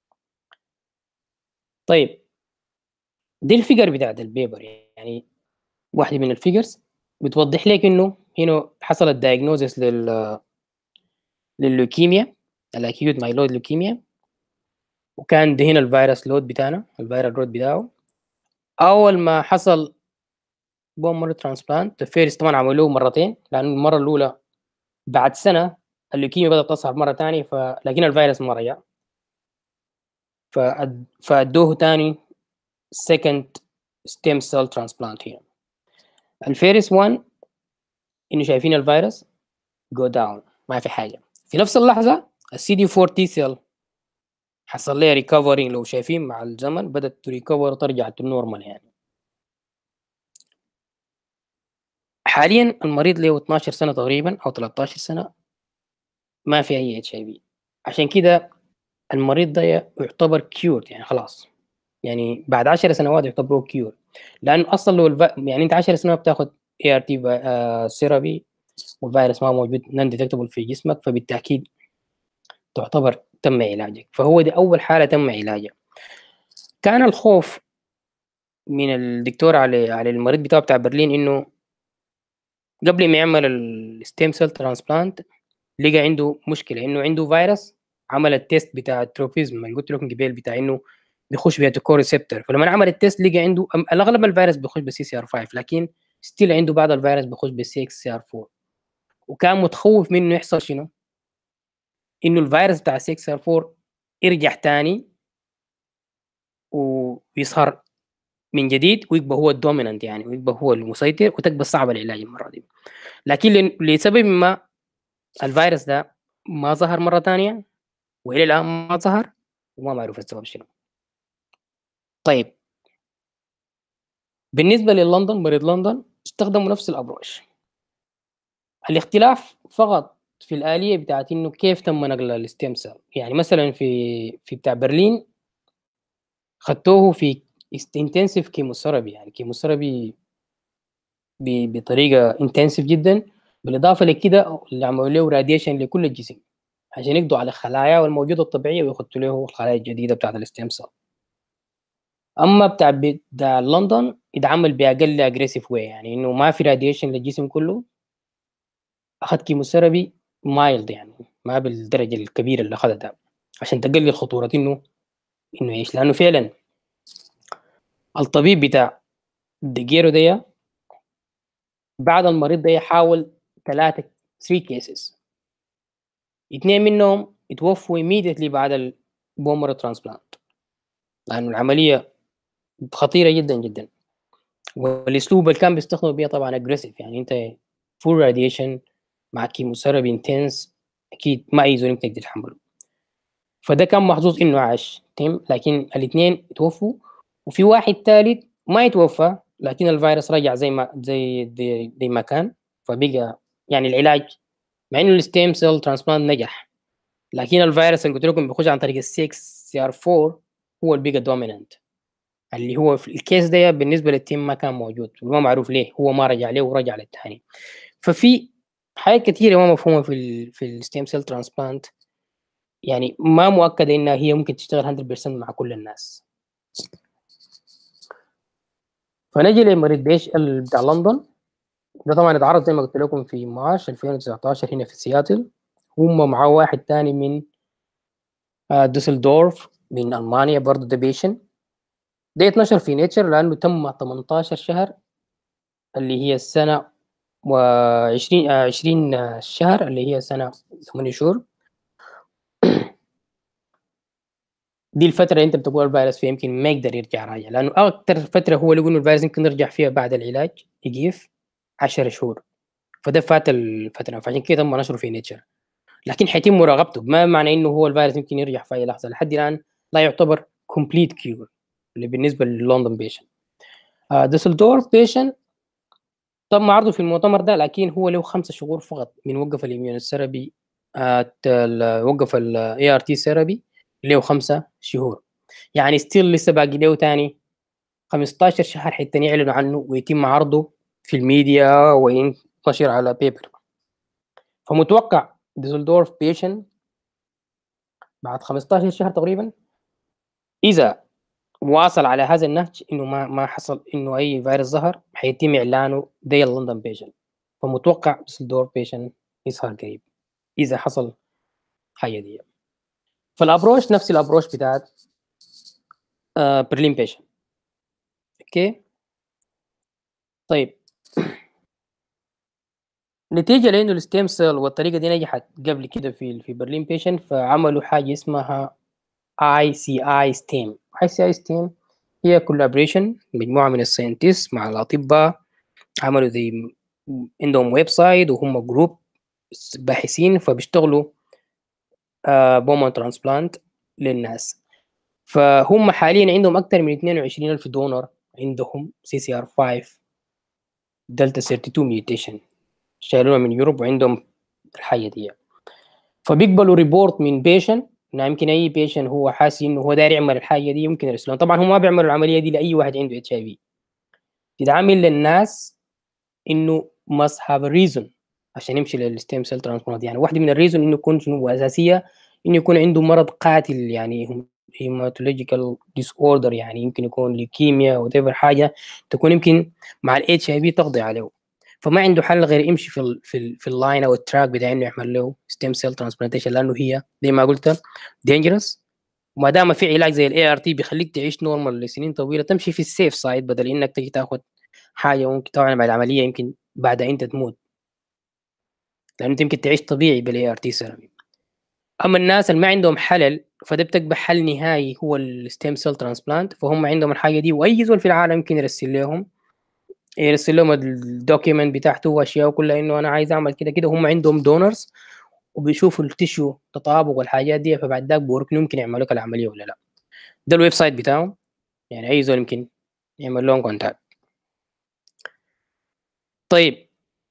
طيب دي الفيجر بتاعت البيبر، يعني واحده من الفيجرز بتوضح لك انه هنا حصلت دايجنوزس لل لللوكيميا، الاكيوت مايلود لوكيميا، وكان ده هنا الفيروس لود بتاعنا، الفيرال لود بتاعه. اول ما حصل بون مره ترانسبلانت فيرس طبعا عملوه مرتين، لان المره الاولى بعد سنه اللوكيميا بدات تظهر مره ثانيه، فلكن الفيروس ما رجع، فأد... فادوه تاني second stem cell transplant هنا. الفيرس واحد انه شايفين الفيروس go down، ما في حاجه. في نفس اللحظه السي دي أربعة تي سيل حصل لها ريكفري، لو شايفين مع الزمن بدأت تريكفر ترجع تنورمال يعني. حاليا المريض له اتناشر سنة تقريبا أو تلتاشر سنة ما في أي اتش اي في. عشان كده المريض ده يعتبر كيور يعني خلاص، يعني بعد عشر سنوات يعتبروا كيور. لأنه أصلا لو الف... يعني أنت عشر سنوات بتاخد اي ار تي ثيرابي والفيروس ما موجود نون ديتكتبل في جسمك، فبالتأكيد تعتبر تم علاجك. فهو دي أول حالة تم علاجها. كان الخوف من الدكتور على على المريض بتاعه بتاع برلين إنه قبل ما يعمل الستيم سيل ترانسبلانت لقى عنده مشكلة، إنه عنده فيروس. عمل التيست بتاع التروفيزم اللي قلت لكم قبل بتاع إنه بيخش بيها كو ريسبتور، فلما عمل التيست لقى عنده أم- الاغلب الفيروس بيخش بسي سي ار خمسة، لكن ستيل عنده بعض الفيروس بيخش بسي اكس سي ار أربعة. وكان متخوف منه يحصل شنو؟ انه الفيروس بتاع سي اكس ار أربعة يرجع تاني ويظهر من جديد ويبقى هو الدومينانت يعني، ويبقى هو المسيطر وتبقى صعب العلاج المره دي. لكن ل- لسبب ما الفيروس ده ما ظهر مره ثانيه، والى الان ما ظهر، وما معروف السبب شنو. طيب بالنسبه للندن، مريض لندن استخدموا نفس الابروش. الاختلاف فقط في الآلية بتاعت إنه كيف تم نقل الستيم سيل. يعني مثلا في في بتاع برلين خدتوه في انتنسيف كيموثيرابي، يعني كيموثيرابي ب- بطريقة انتنسيف جدا. بالإضافة لكده اللي عملوا له راديشن لكل الجسم عشان يقضوا على الخلايا والموجودة الطبيعية ويخطوا له الخلايا الجديدة بتاعت الستيم سيل. أما بتاع بتاع لندن يتعامل بأقل أجريسيف واي، يعني إنه ما في راديشن للجسم كله. اخذ كيموثيرابي مايلد يعني ما بالدرجه الكبيره اللي اخذتها عشان تقلل خطوره انه انه ايش. لانه فعلا الطبيب بتاع ديجيرو ده بعد المريض ده يحاول ثلاثه ثلاثة كيسز، اثنين منهم يتوفوا immediately بعد البومر ترانسبلانت، لانه العمليه خطيره جدا جدا. والاسلوب اللي كان بيستخدموا بيه طبعا اجريسيف، يعني انت فول راديشن مع كيموثيرابي انتنس اكيد ما اي زول يمكن تتحمله. فده كان محظوظ انه عاش تم، لكن الاثنين توفوا. وفي واحد ثالث ما يتوفى، لكن الفيروس رجع زي ما زي زي, زي ما كان. فبقى يعني العلاج مع انه الستيم سيل ترانسبلانت نجح، لكن الفيروس اللي قلت لكم بيخش عن طريق ال ستة سي ار أربعة هو اللي بقى دومينانت، اللي هو في الكيس ده بالنسبه للتيم ما كان موجود، وما معروف ليه هو ما رجع ليه ورجع للثاني. ففي حاجات كثيره ما مفهومه في ال في الستيم سيل ترانسبلانت، يعني ما مؤكدة إنها هي ممكن تشتغل مية بالمية مع كل الناس. فنجي لمريض بيش ال- بتاع لندن. ده طبعا اتعرض زي ما قلت لكم في مارش ألفين وتسعتاشر هنا في سياتل. هم معاه واحد تاني من آه، دوسلدورف من ألمانيا برضه ده بيشن. ده اتنشر في نيتشر لأنه تم تمنتاشر شهر اللي هي السنة و20 عشرين شهر اللي هي سنة ثمانية شهور. دي الفترة اللي انت بتقول الفيروس فيها يمكن ما يقدر يرجع راجع، لانه اكثر فترة هو اللي يقول الفيروس يمكن يرجع فيها بعد العلاج يجيف عشر شهور. فده فات الفترة، فعشان كده تم نشره في نيتشر. لكن حيتم مراقبته، ما معنى انه هو الفيروس يمكن يرجع في اي لحظة. لحد الان لا يعتبر كومبليت كيور اللي بالنسبة للندن بيشن. آه ديسلدورف بيشن تم عرضه في المؤتمر ده، لكن هو له خمسة شهور فقط من وقف الاميونوثيرابي. آه ال- وقف الاي ار تي ثيرابي له خمسة شهور، يعني ستيل لسه باقي له تاني خمستاشر شهر حتى يعلنوا عنه ويتم عرضه في الميديا وينتشر على بيبر. فمتوقع ديزلدورف بيشن بعد خمستاشر شهر تقريبا، اذا واصل على هذا النهج انه ما ما حصل انه اي فيروس ظهر، حيتم اعلانه زي اللندن بيشن. فمتوقع ديزلدورف بيشن يظهر قريب اذا حصل حاجه دي. فالابروش نفس الابروش بتاعت آه برلين بيشن. اوكي طيب، نتيجة لأنه الستيم سيل والطريقة دي نجحت قبل كده في في برلين بيشن، فعملوا حاجة اسمها اي سي اي ستيم. اي سي اي ستيم هي كولابريشن مجموعة من الساينتست مع الأطباء. عملوا زي عندهم ويب سايت وهم جروب باحثين فبيشتغلوا بومون ترانسبلانت للناس. فهم حاليا عندهم اكثر من اثنين وعشرين ألف دونر عندهم سي سي ار خمسة دلتا اثنين وثلاثين ميوتيشن شالوها من يوروب وعندهم الحاجه دي. فبيقبلوا ريبورت من بيشن، يمكن اي بيشن هو حاسس انه هو داير يعمل الحاجه دي يمكن يرسلون. طبعا هم ما بيعملوا العمليه دي لاي واحد عنده اتش اي في، بتتعامل للناس انه must have a reason عشان يمشي للستيم سيل ترانسبلانت. يعني واحده من الريزون انه يكون شنو اساسيه، انه يكون عنده مرض قاتل يعني هيماتولوجيكال ديس اوردر، يعني يمكن يكون ليكيميا او تيفر حاجه تكون يمكن مع الاتش اي في تقضي عليه. فما عنده حل غير يمشي في ال في ال في اللاين او التراك بتاع انه يعمل له ستيم سيل ترانسبلانتيشن، لانه هي زي ما قلت دينجرس، وما دام في علاج زي الاي ار تي بيخليك تعيش نورمال لسنين طويله، تمشي في السيف سايد بدل انك تجي تاخذ حاجه ممكن طبعا بعد العمليه يمكن بعد انت تموت، لانه انت يمكن تعيش طبيعي بالاي ار تي سيرابي. اما الناس اللي ما عندهم حلل فده بتقبل حل نهائي هو الستيم سيل ترانسبلانت، فهم عندهم الحاجه دي، واي زول في العالم يمكن يرسل لهم يرسل لهم الدوكيمنت بتاعته واشياء كلها انه انا عايز اعمل كده كده. هم عندهم دونرز وبيشوفوا التشو تطابق والحاجات دي، فبعد ذاك بورك ممكن يعملوا لك العمليه ولا لا. ده الويب سايت بتاعهم، يعني اي زول يمكن يعمل لهم كونتاكت. طيب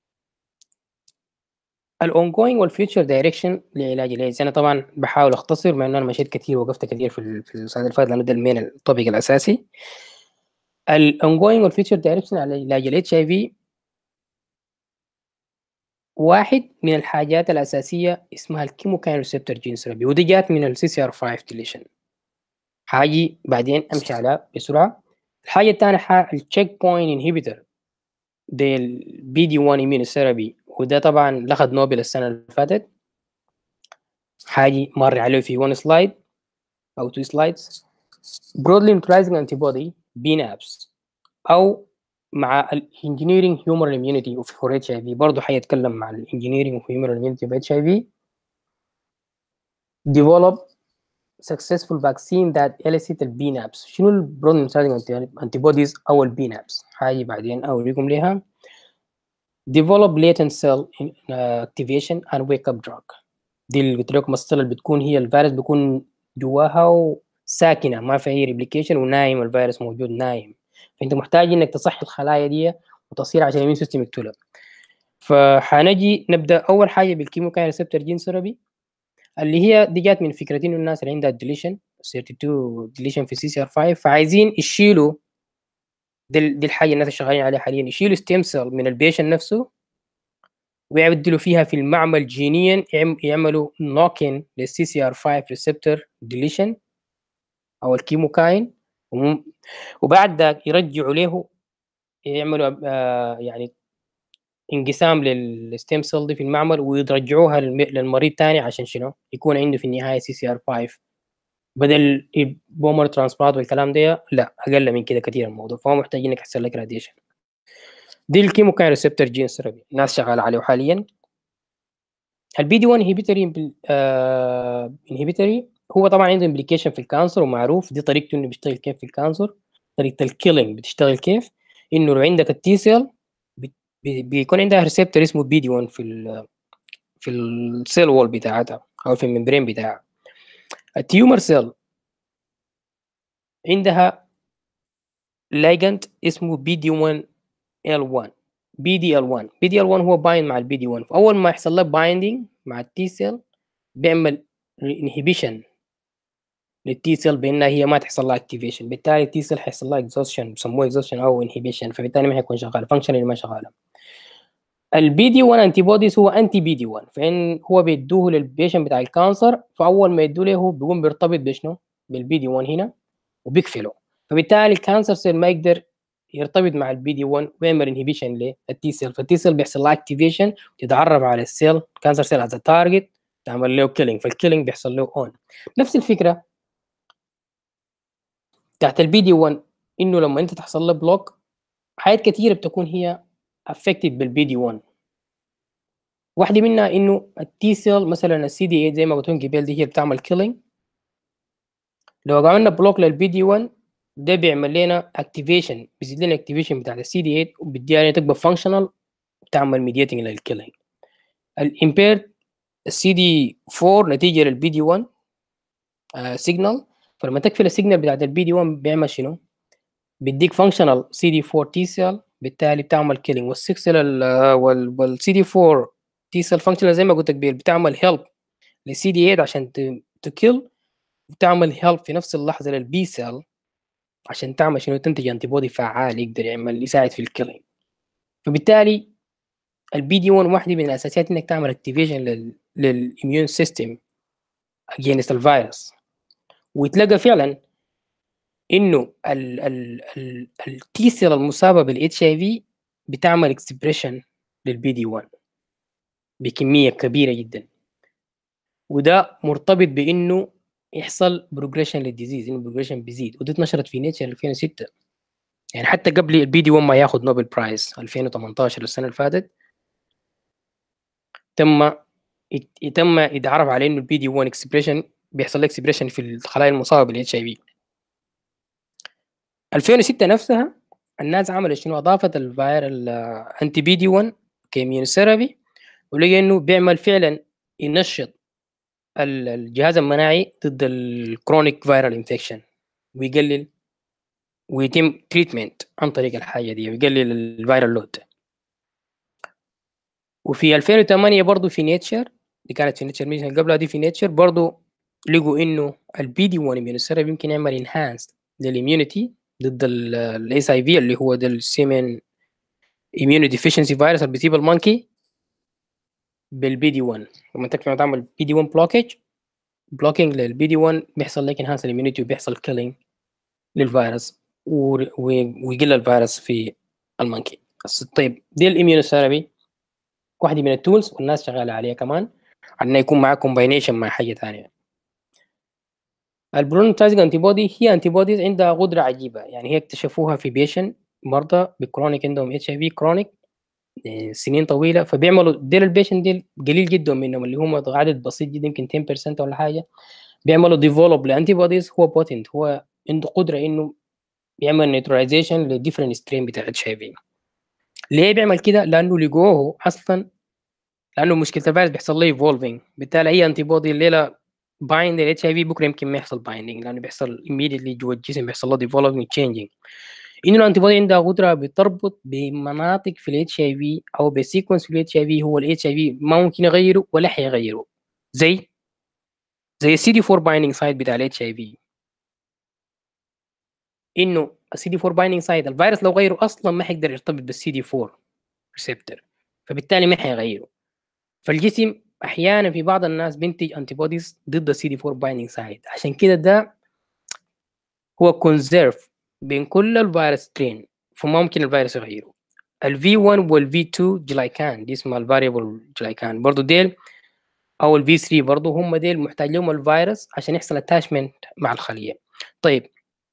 الاونجوينج والفيوتشر دايركشن لعلاج الايدز، انا طبعا بحاول اختصر مع انه انا مشيت كثير وقفت كثير في في السنه اللي فاتت لانه ده المين التوبيك الاساسي. الاونجوينج والفيوتشر دايركشن على علاج الاتش اي في، واحد من الحاجات الاساسيه اسمها الكيموكاين ريسبتور جين ثيرابي، ودي جات من السي سي ار خمسة ديليشن، حاجي بعدين امشي عليها بسرعه. الحاجه الثانيه التشيك بوينت انهبيتور، ده البي دي واحد اميون ثيرابي، وده طبعا اخذ نوبل السنه اللي فاتت، حاجي مر عليه في one سلايد او two سلايدز. broadly neutralizing antibody بي نابس، او مع الانجينيرنج humoral immunity for اتش اي في، برضه حيتكلم مع الانجينيرنج humoral immunity for اتش اي في. develop successful vaccine that elicit البي نابس. شنو البرود neutralizing antibodies او البي نابس؟ حاجه بعدين اوريكم ليها. develop latent cell activation and wake up drug، دي اللي قلت لكم الصله اللي بتكون هي الفيروس بيكون جواها ساكنه ما في اي ريبليكيشن ونايم، الفيروس موجود نايم، فانت محتاج انك تصحي الخلايا دي وتصير عشان الامين سيستم يقتلها. فحنجي نبدا اول حاجه بالكيموكاين ريسبتور جين ثيرابي، اللي هي دي جات من فكره انه الناس اللي عندها الديليشن اثنين وثلاثين ديليشن في سي سي ار خمسة، فعايزين يشيلوا دي, دي الحاجه الناس شغالين عليها حاليا، يشيلوا ستيم سيل من البيشن نفسه ويعدلوا فيها في المعمل جينيا، يعملوا نوكين للسي سي ار خمسة ريسبتور ديليشن او الكيموكاين، وبعد ذاك يرجعوا له يعملوا آه يعني انقسام للستيم سيل دي في المعمل ويرجعوها للمريض تاني عشان شنو يكون عنده في النهايه سي سي ار خمسة، بدل بومر ترانسبلانت والكلام ده لا اقل من كده كثير الموضوع، فهو محتاج انك يحصل لك راديشن. دي الكيموكاين ريسبتور جين ثيرابي الناس شغاله عليه حاليا. البي دي واحد انهبيتوري آه انهبيتوري هو طبعا عنده امبليكيشن في الكانسر ومعروف دي طريقته انه بيشتغل كيف في الكانسر، طريقه الكيلينج بتشتغل كيف، انه لو عندك التي سيل بيكون عندها ريسبتور اسمه بي دي واحد في ال في السيل وول بتاعتها او في الممبرين بتاعها. التيومر سيل عندها لايجند اسمه بي دي واحد ال واحد، بي دي ال واحد بي دي ال واحد هو بايند مع البي دي واحد، فاول ما يحصل له بايندينج مع التي سيل بيعمل انهبيشن للتي سيل بانها هي ما تحصل لها اكتيفيشن، بالتالي التي سيل حيحصل لها اكزوشن بسموه اكزوشن او انهبيشن، فبالتالي ما حيكون شغال فانكشن ما شغاله. البي دي واحد انتي بوديز هو انتي بي دي واحد، فان هو بيدوه للبيشن بتاع الكانسر، فاول ما يدوه له هو بيقوم بيرتبط بشنو بالبي دي واحد هنا وبيقفله، فبالتالي الكانسر سيل ما يقدر يرتبط مع البي دي واحد ويعمل انهبيشن للتي سيل، فالتي سيل بيحصل لها اكتيفيشن تتعرف على السيل كانسر سيل از تارجت تعمل له كيلينج، فالكيلينج بيحصل له اون. نفس الفكره تحت البي دي واحد انه لما انت تحصل له بلوك حاجات كثيره بتكون هي افكتد بالبي دي واحد، واحده منها انه التي سيل مثلا السي دي ثمانية زي ما قلت لكم قبل دي هي بتعمل كيلينج، لو عملنا بلوك للبي دي واحد ده بيعمل لنا اكتيفيشن، بيزيد لنا اكتيفيشن بتاع السي دي ثمانية وبيديها تبقى فانكشنال وبتعمل ميديتنج للكيلينج. الامبيرد السي دي أربعة نتيجه للبي دي واحد سيجنال، فلما تقفل السيجنال بتاعت البي دي واحد بيعمل شنو؟ بيديك فانكشنال سي دي أربعة تي سيل، بالتالي بتعمل كيلينج، والسكس والسي دي أربعة تي سيل فانكشنال زي ما قلت لك بتعمل هيلب للسي دي ثمانية عشان تكيل، وتعمل هيلب في نفس اللحظه للبي سيل عشان تعمل شنو؟ تنتج انتي بودي فعال يقدر يعمل يساعد في الكيلينج. فبالتالي البي دي واحد واحده من الاساسيات انك تعمل اكتيفيشن لل للاميون سيستم اجينست الفيروس. ويتلقى فعلا انه ال ال ال التي سيل المصابه بالاتش اي في بتعمل اكسبريشن للبي دي واحد بكميه كبيره جدا، وده مرتبط بانه يحصل بروجريشن للديزيز، انه بروجريشن بيزيد، ودي اتنشرت في نيتشر ألفين وستة. يعني حتى قبل البي دي واحد ما ياخذ نوبل برايز ألفين وثمانية عشر السنه اللي فاتت، تم يتم يتعرف على انه البي دي واحد اكسبريشن بيحصل له اكسبريشن في الخلايا المصابه بالاتش اي في. ألفين وستة نفسها الناس عملت شنو؟ اضافت الفيرال انتي بي دي واحد كيميون ثيرابي، ولقى انه بيعمل فعلا ينشط الجهاز المناعي ضد الكرونيك فيرال انفكشن، ويقلل ويتم تريتمنت عن طريق الحاجه دي، ويقلل الفيرال لود. وفي ألفين وثمانية برضو في نيتشر، دي كانت في نيتشر ميشن، قبلها دي في نيتشر برضو لقوا انه البي دي واحد immunotherapy يمكن يعمل انهانس للاميونيتي ضد الاس اي في اللي هو ده السيمن immunodeficiency فيروس اللي بيصيب المونكي بالبي دي واحد. لما تكفي تعمل بي دي واحد بلوكيج بلوكينج للبي دي واحد بيحصل لك انهانس الاميونيتي وبيحصل كيلينج للفيروس ويقل الفيروس في المونكي. طيب دي الاميونوثيرابي واحدة من التولز والناس شغالة عليها كمان، عشان يكون معاه كومباينيشن مع حاجة ثانية. البرونتايزنج انتي بودي هي انتي بوديز عندها قدرة عجيبة، يعني هي اكتشفوها في بيشن مرضى بكرونيك عندهم اتش اي في كرونيك سنين طويلة، فبيعملوا ديل البيشن ديل قليل جدا منهم اللي هم عدد بسيط جدا يمكن عشرة بالمية ولا حاجة، بيعملوا ديفلوب لانتي بوديز هو بوتنت، هو عنده قدرة انه بيعمل نيوتراليزيشن لديفرنت سترين بتاع اتش اي في. ليه بيعمل كده؟ لانه لقوه اصلا لانه مشكله الفيروس بيحصل له ايفولفينج، بالتالي اي انتي بودي الليله بايند الاتش اي في بكره يمكن ما يحصل بايندينج، لانه بيحصل immediately جوا الجسم بيحصل له ديفلوبينج تشينجينج. انه الانتي بودي عندها قدره بتربط بمناطق في الاتش اي في او بسيكونس في الاتش اي في هو الاتش اي في ما ممكن يغيره ولا حيغيره، زي زي السي دي أربعة بايندينج سايت بتاع الاتش اي في. انه السي دي أربعة بايندينج سايت الفيروس لو غيره اصلا ما حيقدر يرتبط بالسي دي أربعة ريسبتور، فبالتالي ما حيغيره. فالجسم احيانا في بعض الناس بينتج انتي بوديز ضد السي دي أربعة بايندينج سايت، عشان كده ده هو كونزيرف بين كل الفيروس سترين، فما ممكن الفيروس يغيره. الفي واحد والفي اتنين جلايكان دي اسمها الفاريبل جلايكان برضو ديل، او الفي ثلاثة برضو هم ديل محتاج لهم الفيروس عشان يحصل اتاشمنت مع الخليه. طيب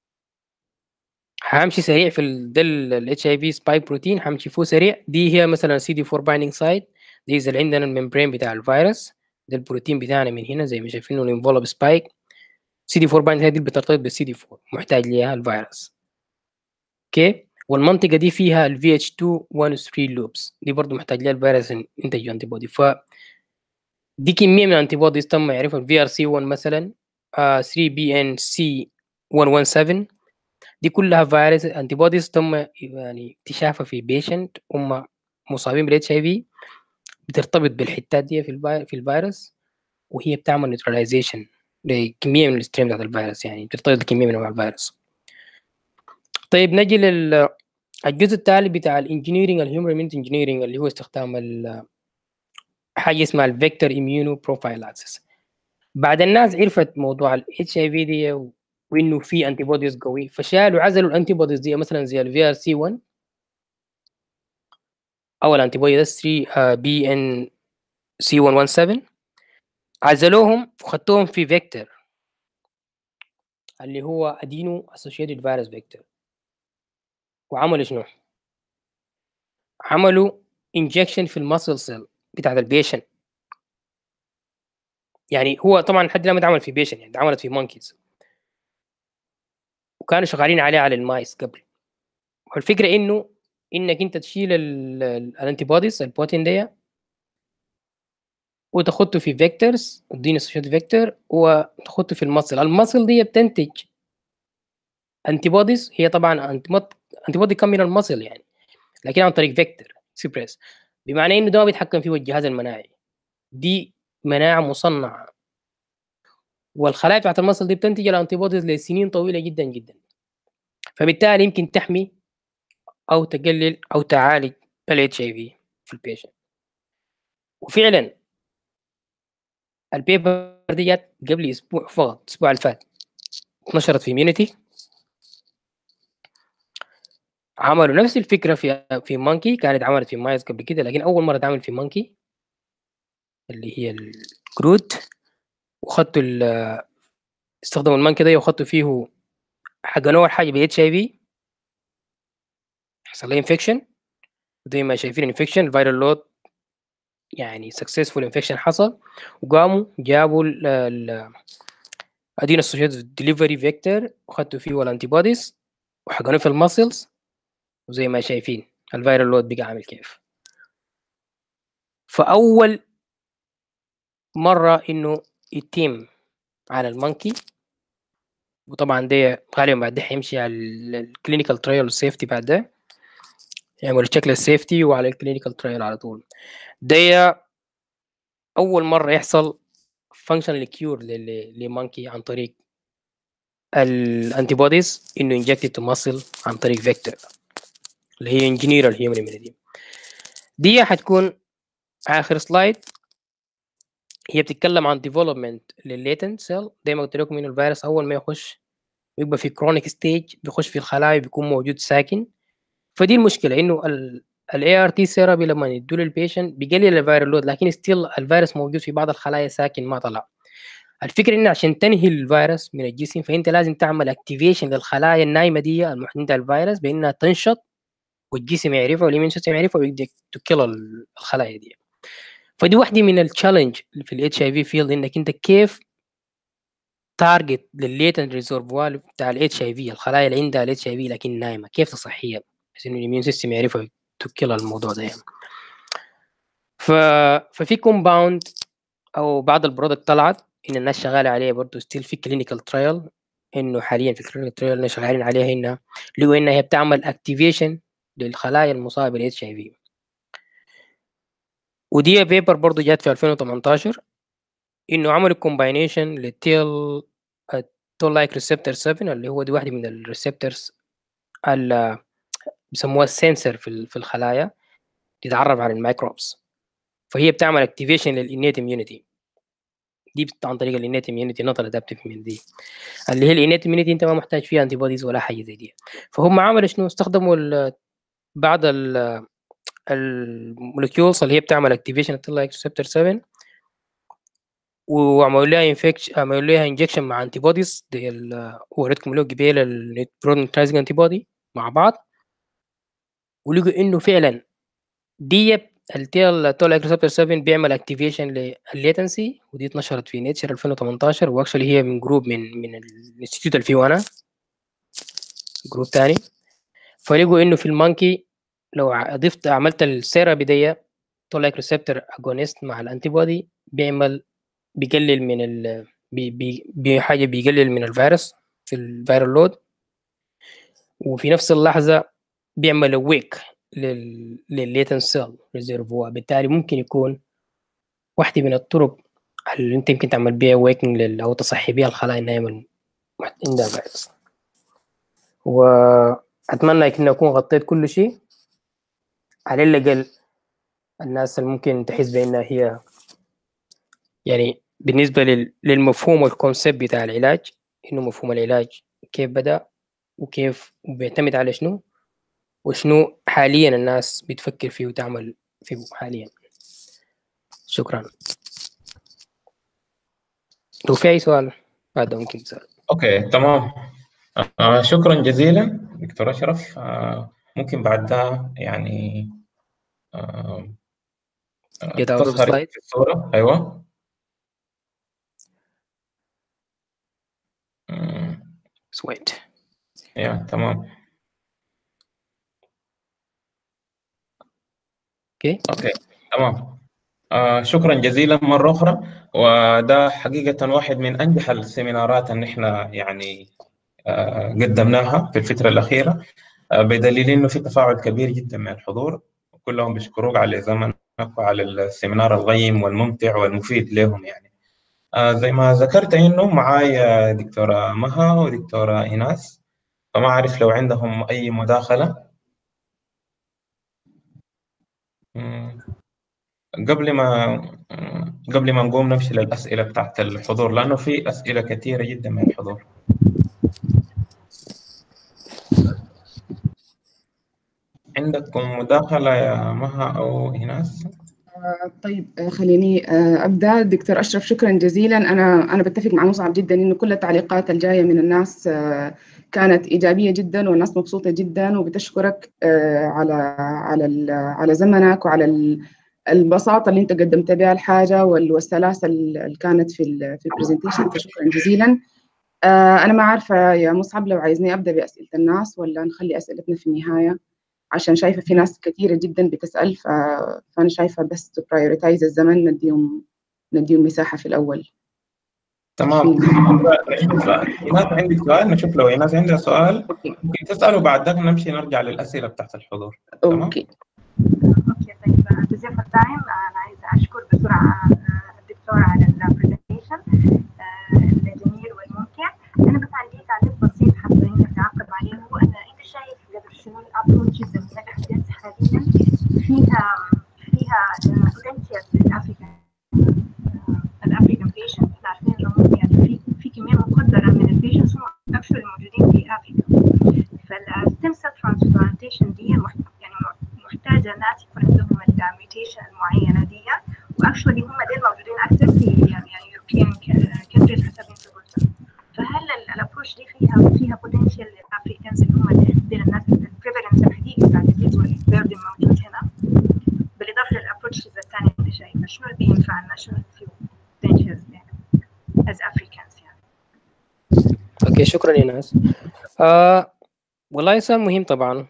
همشي سريع في الدل الاتش اي في سبايك بروتين، همشي فوق سريع. دي هي مثلا سي دي أربعة بايندينج سايت، دي اذا عندنا الممبرين بتاع الفيروس، ده البروتين بتاعنا من هنا زي ما شايفينه الانفولوب سبايك. سي دي أربعة بايندينج سايت دي بترتبط بالسي دي أربعة محتاج ليها الفيروس. اوكي، والمنطقه دي فيها الفي اتش اتنين واحد ثلاثة لوبس، دي برضو محتاج لها الفيروس ينتج انتي بودي. ف دي كميه من الانتي بوديز تم يعرفها الفي ار سي واحد مثلا، آه ثلاثة بي ان سي واحد واحد سبعة، دي كلها فيروس انتي بوديز تم يعني اكتشافها في بيشنت هم مصابين بالاتش اي في، بترتبط بالحتات دي في الفي... في الفيروس، وهي بتعمل نيوتراليزيشن لكميه من الستريم بتاعت الفيروس، يعني بترتبط بكميه من انواع الفيروس. طيب نجي للجزء التالي بتاع الانجينيرنج الهيومن انجينيرنج اللي هو استخدام حاجه اسمها الفيكتور اميونو بروفايلاكسس. بعد الناس عرفت موضوع الاتش اي في دي و... وانه في انتي بوديز قوي، فشالوا عزلوا الانتي بوديز دي مثلا زي الفي ار سي واحد او الانتي بودي ده ثلاثة بي ان سي واحد واحد سبعة، عزلوهم وخدتوهم في فيكتور اللي هو ادينو اسوشيتد فيروس فيكتور. وعملوا شنو؟ عملوا انجكشن في المسل سيل بتاعت البيشن. يعني هو طبعا لحد الان ما اتعمل في بيشن، يعني اتعملت في مونكيز وكانوا شغالين عليه على المايس قبل. والفكره انه انك انت تشيل الانتي بوديز البروتين دي وتخطه في فيكتورز اديني اسوشيت فيكتور وتخطه في المصل. المصل دي بتنتج انتي بوديز، هي طبعا انتي بودي كم من المصل يعني، لكن عن طريق فيكتور اكسبريس، بمعنى انه ده ما بيتحكم فيه الجهاز المناعي، دي مناعه مصنعه. والخلايا بتاعت المصل دي بتنتج الانتي بوديز لسنين طويله جدا جدا، فبالتالي يمكن تحمي او تقلل او تعالج الاتش اي في في البيشنت. وفعلا البيبر دي جت قبل اسبوع فقط، الاسبوع اللي فات، نشرت في ميونيتي. عملوا نفس الفكره في في مونكي، كانت عملت في مايز قبل كده، لكن اول مره تعمل في مونكي اللي هي الكروت. وخدوا ال- استخدموا المونكي ده وخدوا فيه حقنوه اول حاجه ب اتش اي في، حصل له انفكشن. زي ما شايفين انفكشن الفيرال لود يعني سكسسفول انفكشن حصل، وقاموا جابوا ال ادينا اسوشيتد ديليفري فيكتور وخدوا فيه الانتي بوديز وحقنوه في المسلز، وزي ما شايفين الفيرال لود بقى عامل كيف. فاول مره انه يتم على المونكي، وطبعا ده غالبا بعد ده حيمشي على الكلينيكال ترايل والسيفتي، بعد ده يعملوا تشيك للسيفتي وعلى الكلينيكال ترايل على طول. ده اول مره يحصل فانكشنال كيور لمونكي عن طريق الانتي بوديز انه انجكتد تو ماسل عن طريق فيكتور اللي هي انجينير الهيومن اميونيتي. دي حتكون اخر سلايد، هي بتتكلم عن ديفلوبمنت للليتنت سيل. زي ما قلت لكم انه الفيروس اول ما يخش بيبقى في كرونيك ستيج، بيخش في الخلايا بيكون موجود ساكن. فدي المشكله انه الاي ار تي ثيرابي لما يدوا للبيشنت بيقلل الفيرال لود، لكن ستيل الفيروس موجود في بعض الخلايا ساكن ما طلع. الفكره انه عشان تنهي الفيروس من الجسم فانت لازم تعمل اكتيفيشن للخلايا النايمه دي المحتويه الفيروس بانها تنشط والجسم يعرفها والإيمين سيستم يعرفها ويقدر تكل الخلايا دي. فدي واحده من التشالنج في الاتش اي في فيلد، انك انت كيف تارجت للليتنت ريزرفوار بتاع الاتش اي في، الخلايا اللي عندها الاتش اي في لكن نايمه، كيف تصحيها بحيث انه الإيمين سيستم يعرفها تكل الموضوع ده يعني. ف... ففي كومباوند او بعض البرودكت طلعت ان الناس شغاله عليها برضه ستيل في كلينيكال ترايل، انه حاليا في كلينيكال ترايل الناس شغالين عليها هنا، لقوا انها هي بتعمل اكتيفيشن للخلايا المصابه بالاتش اي في. ودي بيبر برضه جات في ألفين وتمنتاشر انه عملوا كومباينيشن للتيل التول لايك ريسبتور سبعة، اللي هو دي واحده من الريسبتورز اللي بيسموها السنسر في في الخلايا، تتعرف على الميكروبس. فهي بتعمل اكتيفيشن للانيت اميونيتي دي عن طريق الانيت اميونيتي نوت ادابتيف من دي، اللي هي الانيت اميونيتي انت ما محتاج فيها انتي بوديز ولا حاجه زي دي. فهم عملوا شنو؟ استخدموا ال بعض المولكيولز اللي هي بتعمل اكتيفيشن التيل لايك ريسبتور سبعة، وعملوا لها انفكشن، عملوا لها انجكشن مع انتي بوديز دي وريتكم له قبيل النيوترونيكلايزنج انتي بودي مع بعض، ولقوا انه فعلا دي التيل تول ريسبتور سبعة بيعمل اكتيفيشن للليتنسي. ودي اتنشرت في نيتشر ألفين وتمنتاشر، واكشلي هي من جروب من من الانستيتيوت اللي فيه انا جروب تاني. فلقوا انه في المونكي لو ضفت عملت السيرابي دي تول ريسبتور اجونست مع الانتي بودي بيعمل بيقلل من ال بي بي بحاجه بيقلل من الفيروس في الفيرال لود، وفي نفس اللحظه بيعمل ويك لل للليتن سيل ريزرفوار. بالتالي ممكن يكون واحده من الطرق اللي انت يمكن تعمل بيها ويكنج او تصحي بيها الخلايا النايمه عندها فيروس. واتمنى ان اكون غطيت كل شيء، على الاقل الناس اللي ممكن تحس بانها هي يعني بالنسبه لل... للمفهوم والكونسيبت بتاع العلاج، انه مفهوم العلاج كيف بدا وكيف بيعتمد على شنو وشنو حاليا الناس بتفكر فيه وتعمل فيه حاليا. شكرا. لو في اي سؤال هذا ممكن تسأل. اوكي تمام. آه شكرا جزيلا دكتور اشرف. آه ممكن بعد ده يعني آه آه get out of تظهر slide. في الصورة. ايوه. مم، Just wait. يا تمام. اوكي. اوكي تمام. آه شكرا جزيلا مرة أخرى. وده حقيقة واحد من أنجح السيمينارات اللي إحنا يعني آه قدمناها في الفترة الأخيرة، آه بدليل إنه في تفاعل كبير جدا من الحضور، وكلهم بيشكروك على زمنك وعلى السيمينار القيم والممتع والمفيد لهم يعني. آه زي ما ذكرت إنه معايا دكتورة مها ودكتورة إيناس، فما أعرف لو عندهم أي مداخلة. مم. قبل ما قبل ما نقوم نمشي للأسئلة بتاعت الحضور، لأنه في أسئلة كثيرة جدا من الحضور. عندكم مداخلة يا مها أو إيناس؟ طيب خليني أبدأ. دكتور أشرف شكرا جزيلا. أنا أنا بتفق مع مصعب جدا إنه كل التعليقات الجاية من الناس كانت إيجابية جدا، والناس مبسوطة جدا وبتشكرك على على على زمنك وعلى البساطة اللي أنت قدمت بها الحاجة والسلاسة اللي كانت في ال في البرزنتيشن، فشكرا جزيلا. أنا ما عارفة يا مصعب لو عايزني أبدأ بأسئلة الناس ولا نخلي أسئلتنا في النهاية، عشان شايفة في ناس كثيرة جدا بتسأل، ف... فأنا شايفة بس to prioritize الزمن، نديهم نديهم مساحة في الأول. تمام. في عندي سؤال، إيناس عندي سؤال، نشوف لو إيناس عندها سؤال أوكي ممكن تسأل، وبعد ذاك نمشي نرجع للأسئلة بتاعت الحضور. تمام؟ أوكي اوكي طيب بزيف التايم، انا عايزه اشكر بسرعه الدكتور على البرزنتيشن الجميل والممتع. انا بس عندي تعليق بسيط حابه اني اتعقب عليه، هو ان انت شايف قدر شنو الابروتشز اللي نجحت حاليا فيها فيها بوتنشال للافريكان الافريكان بيشنت. احنا عارفين انه يعني في في كميه مقدره من البيشنتس هم اكثر الموجودين في افريقيا، فالستيم سيل ترانسبلانتيشن دي يعني محتاجه ناس يكون عندهم الميوتيشن المعينه دي، واكشولي هم دول موجودين اكثر في يعني يوروبيان كونتريز حسب انت قلت. فهل الابروش دي فيها فيها بوتنشال للافريكانز اللي هم دول الناس البريفالنس الحقيقي بتاع الديزيز والبيردن موجود هنا، بالاضافه للابروتشز الثانيه انت شايفه شنو اللي بينفع لنا، شنو اللي فيه بوتنشالز از افريكانز يعني. اوكي شكرا يا ناس. آه والله سؤال مهم طبعا،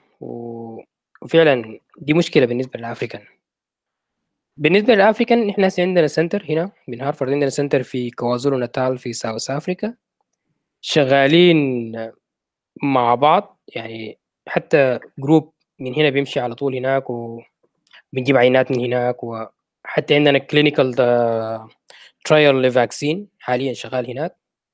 وفعلا دي مشكله بالنسبه للافريكان. بالنسبه للافريكان احنا عندنا سنتر هنا من هارفارد، عندنا سنتر في كوازولو ناتال في ساوث افريكا، شغالين مع بعض يعني، حتى جروب من هنا بيمشي على طول هناك وبنجيب عينات من هناك، وحتى عندنا كلينيكال ترايل لفاكسين حاليا شغال هناك.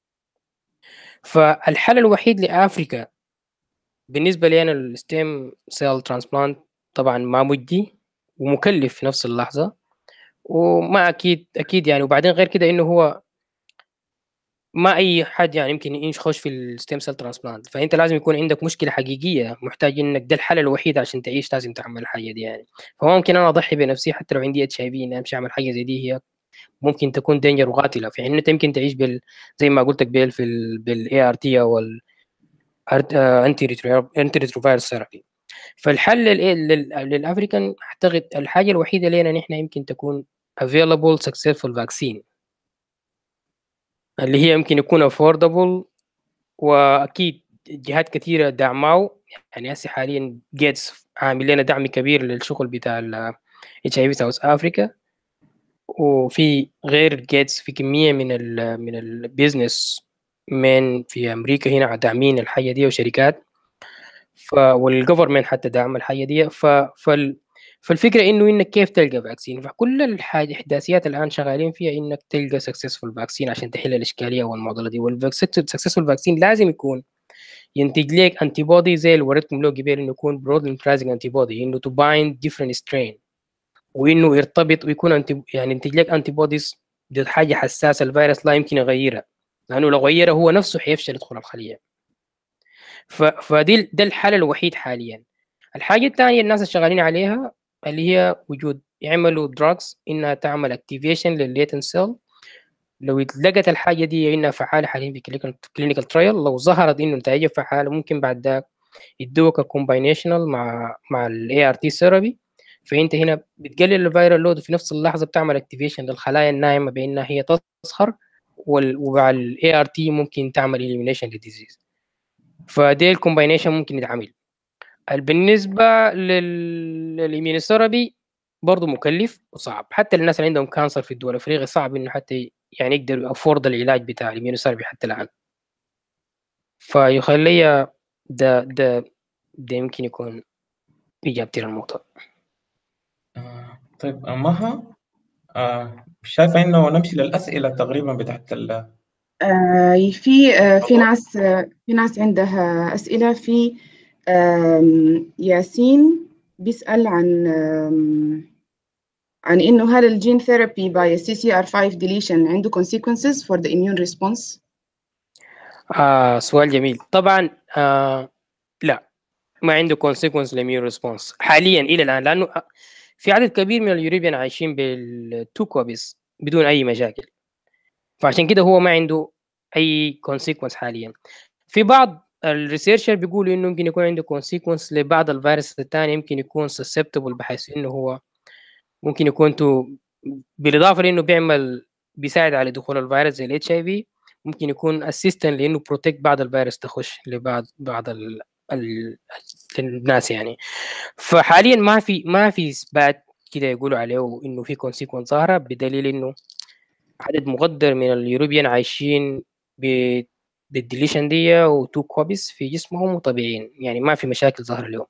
فالحل الوحيد لافريكا بالنسبه لي انا الستيم سيل ترانسبلانت طبعا ما مجدي ومكلف في نفس اللحظه، وما اكيد اكيد يعني. وبعدين غير كده انه هو ما اي حد يعني يمكن يخش في الستيم سيل ترانسبلانت، فانت لازم يكون عندك مشكله حقيقيه محتاج انك ده الحل الوحيد عشان تعيش، لازم تعمل الحاجه دي يعني. فممكن انا اضحي بنفسي حتى لو عندي اتش اي في اني امشي اعمل حاجه زي دي، هي ممكن تكون دينجر وقاتله في حين انت يمكن تعيش بال زي ما قلت لك بال في بالاي ار تي او الانتي انتي ريتروفيروس ثيرابي. فالحل لل- لل- للافريكان اعتقد الحاجه الوحيده لنا نحن يمكن تكون available successful vaccine اللي هي يمكن يكون affordable، واكيد جهات كثيره دعموا يعني. هسه حاليا جيتس عامل لنا دعم كبير للشغل بتاع ال اتش اي في ساوث افريكا، وفي غير جيتس في كميه من ال من البيزنس من في امريكا هنا داعمين الحاجه دي وشركات، ف والجفرمنت حتى دعم الحاجه دي. ف فال فالفكره انه انك كيف تلقى فاكسين، فكل الحاجه الاحداثيات الان شغالين فيها انك تلقى سكسسفول فاكسين عشان تحل الاشكاليه والمعضله دي. والسكسسفول فاكسين لازم يكون ينتج لك انتي بودي زي اللي وريتكم له قبل، انه يكون برود نيوتراليزنج انتي بودي، انه تو بايند ديفرنت سترين، وانه يرتبط ويكون انتي يعني ينتج لك انتي بوديز ضد حاجه حساسه الفيروس لا يمكن يغيرها، لانه لو غيرها هو نفسه حيفشل يدخل الخليه. ف... فدي ده الحل الوحيد حاليا. الحاجه الثانيه الناس الشغالين عليها اللي هي وجود يعملوا دراجز انها تعمل اكتيفيشن للليتن سيل. لو اتلقت الحاجه دي انها فعاله حاليا في كلينيكال ترايل، لو ظهرت انه نتائجها فعاله ممكن بعد ذاك يدوك كومباينيشنال مع مع الاي ار تي ثيرابي. فانت هنا بتقلل الفيرال لود في نفس اللحظه بتعمل اكتيفيشن للخلايا النايمه بانها هي تصهر، ومع الاي ار تي ممكن تعمل اليمينيشن للديزيز. فدي الكومباينيشن ممكن يتعمل. بالنسبه للاميونوثيرابي برضه مكلف وصعب، حتى للناس اللي عندهم كانسر في الدول الافريقيه صعب انه حتى يعني يقدروا يفورد العلاج بتاع الاميونوثيرابي حتى الان. فيخلي ده ده ده يمكن يكون اجابتي للموضوع. آه طيب آه، مها آه شايفة إنه نمشي للأسئلة تقريبا بتاعت ال آه، في آه، في ناس آه، في ناس عندها أسئلة. في آم، ياسين بيسأل عن آم، عن إنه هل الجين ثيرابي باي سي سي آر خمسة deletion عنده consequences for the immune response؟ آه سؤال جميل. طبعا آه لا، ما عنده consequence للميون ريسبونس حاليا الى الان، لانه في عدد كبير من اليوروبيان عايشين بالتو كوبيز بدون اي مشاكل، فعشان كده هو ما عنده اي consequence حاليا. في بعض الريسيرشر بيقولوا انه يمكن يكون عنده consequence لبعض الفيروس الثاني، يمكن يكون susceptible بحيث انه هو ممكن يكون تو بالاضافه لانه بيعمل بيساعد على دخول الفيروس زي الاتش اي في، ممكن يكون اسيستنت لانه بروتكت بعض الفيروس تخش لبعض بعض ال... ال... الناس يعني. فحاليا ما في ما في اثبات كده يقولوا عليه انه في كونسيكونس ظاهره، بدليل انه عدد مقدر من اليوروبيان عايشين ب بالديليشن دي وتو كوبيز في جسمهم وطبيعيين، يعني ما في مشاكل ظاهره لهم.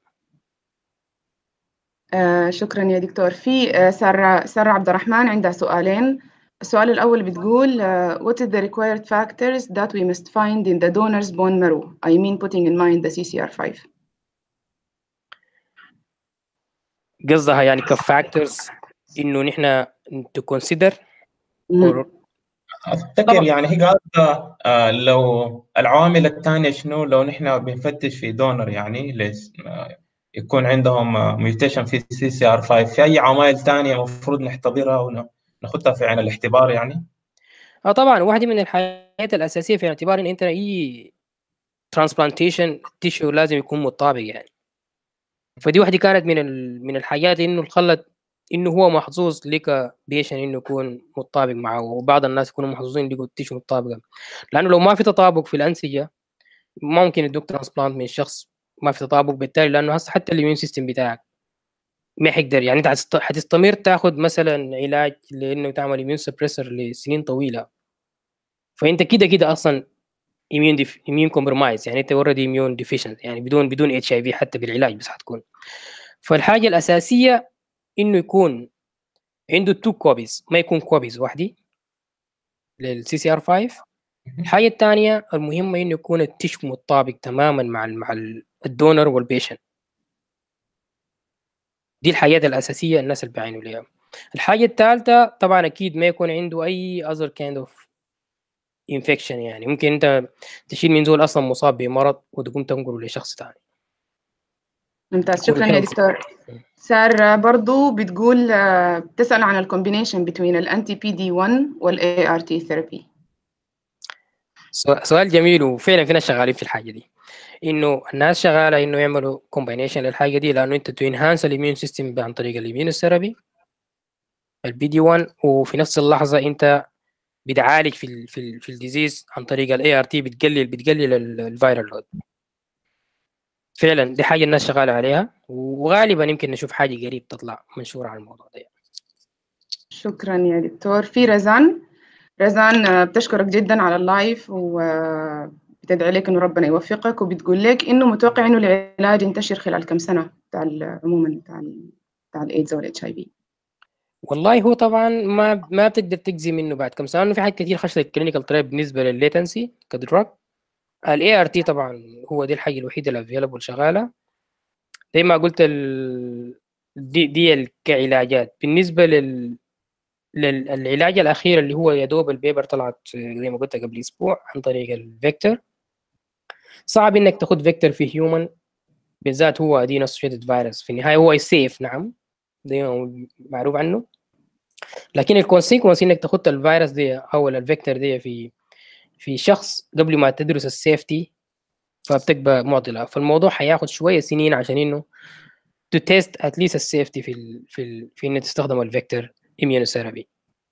آه، شكرا يا دكتور. في آه، سارة سارة عبد الرحمن عندها سؤالين. السؤال الأول بتقول uh, what is the required factors that we must find in the donor's bone marrow? I mean putting in mind the سي سي آر خمسة. قصدها يعني كفاكتورز انه نحن تو كونسيدر. مم. أفتكر يعني هي قالت آه لو العوامل الثانية شنو لو نحن بنفتش في دونر يعني ليش آه يكون عندهم ميوتيشن في سي سي ار خمسة، في أي عوامل ثانية المفروض نعتبرها وناخذها في عين الاعتبار يعني؟ اه طبعا واحده من الحاجات الاساسيه في اعتبار ان انت اي ترانسبلانتيشن تيشو لازم يكون مطابق يعني. فدي واحده كانت من ال... من الحاجات انه اللي خلت انه هو محظوظ لك بيشن انه يكون مطابق معه، وبعض الناس يكونوا محظوظين لقوا التيشو مطابقه، لانه لو ما في تطابق في الانسجه ما ممكن يدوك ترانسبلانت من شخص ما في تطابق، بالتالي لانه هسه حتى الاميون سيستم بتاعك ما حيقدر يعني. انت هتست- هتستمر تاخذ مثلا علاج لانه تعمل اميون سبريسر لسنين طويله، فانت كده كده اصلا immune def... immune compromise يعني انت already immune deficient يعني بدون بدون اتش اي في حتى بالعلاج بس حتكون. فالحاجه الاساسيه انه يكون عنده تو كوبيز، ما يكون كوبيز وحدي للسي سي ار خمسة. الحاجه الثانيه المهمه انه يكون التشو مطابق تماما مع ال... مع ال- الدونر والبيشن. دي الحاجات الاساسيه الناس اللي بيعينوا ليها. الحاجه الثالثه طبعا اكيد ما يكون عنده اي other kind of infection، يعني ممكن انت تشيل من زول اصلا مصاب بمرض وتقوم تنقله لشخص ثاني. ممتاز، شكرا يا دكتور. سارة برضو بتقول آه، بتسأل عن الكومبينيشن بين الانتي بي دي واحد والاي ار تي ثيرابي. سؤال جميل، وفعلا في ناس شغالين في الحاجه دي، انه الناس شغاله انه يعملوا كومباينيشن للحاجه دي، لانه انت تو انهانس الاميون سيستم عن طريق الاميون ثيرابي البي دي واحد، وفي نفس اللحظه انت بتعالج في ال في ال في الديزيز عن طريق الاي ار تي، بتقلل بتقلل الفيرال لود. فعلا دي حاجه الناس شغاله عليها، وغالبا يمكن نشوف حاجه قريب تطلع منشوره على الموضوع ده. شكرا يا دكتور. في رزان رزان آه، بتشكرك جدا على اللايف وبتدعي لك انه ربنا يوفقك، وبتقول لك انه متوقع انه العلاج ينتشر خلال كم سنه بتاع ال- عموما بتاع ال- بتاع الايدز والاتش اي في. والله هو طبعا ما ما بتقدر تجزي منه بعد كم سنه، لانه في حاجات كثير خشت الكلينيكال ترايل بالنسبه للليتنسي كدراج. الاي ار تي طبعا هو دي الحاجه الوحيده اللي افيلبل شغاله زي ما قلت ال... دي دي كعلاجات. بالنسبه لل... للعلاج الاخير اللي هو يا دوب البيبر طلعت زي ما قلت قبل اسبوع عن طريق الفيكتور، صعب انك تاخذ فيكتور في هيومن بالذات، هو ادينا اسوشيتد فيروس في النهايه هو سيف نعم ده معروف عنه، لكن الكونسيكونس انك تاخذ الفيروس دي او الفيكتور دي في في شخص قبل ما تدرس السيفتي فبتبقى معضله. فالموضوع حياخد شويه سنين عشان انه to test at least السيفتي في ال في ال في انك تستخدم الفيكتور immunotherapy.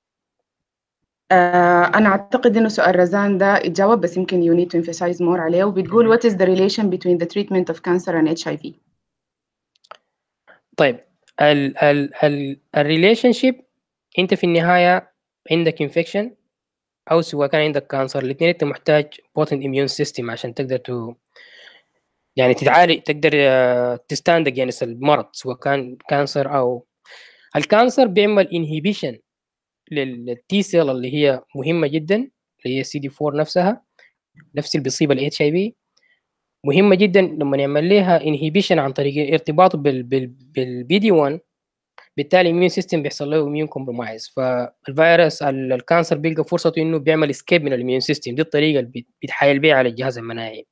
آه انا اعتقد انه سؤال رزان ده اتجاوب، بس يمكن you need to emphasize more عليه. وبتقول what is the relation between the treatment of cancer and اتش اي في؟ طيب ال ال ال الريليشن شيب انت في النهايه عندك انفكشن او سواء كان عندك كانسر، الاثنين انت محتاج بوتنت اميون سيستم عشان تقدر تو يعني تتعالج، تقدر تستاند اجينست المرض سواء كان كانسر او الكانسر. بيعمل انهيبيشن للتي سيل اللي هي مهمه جدا، اللي هي سي دي أربعة نفسها، نفس اللي بيصيب الاتش اي في. مهمه جدا لما نعمل لها انهيبيشن عن طريق ارتباطه بال بال بالبي دي واحد، بالتالي الاميون سيستم بيحصل له اميون كومبرومايز، فالفيروس الكانسر بيلقى فرصته انه بيعمل اسكيب من الاميون سيستم. دي الطريقه اللي بيتحايل بيها على الجهاز المناعي.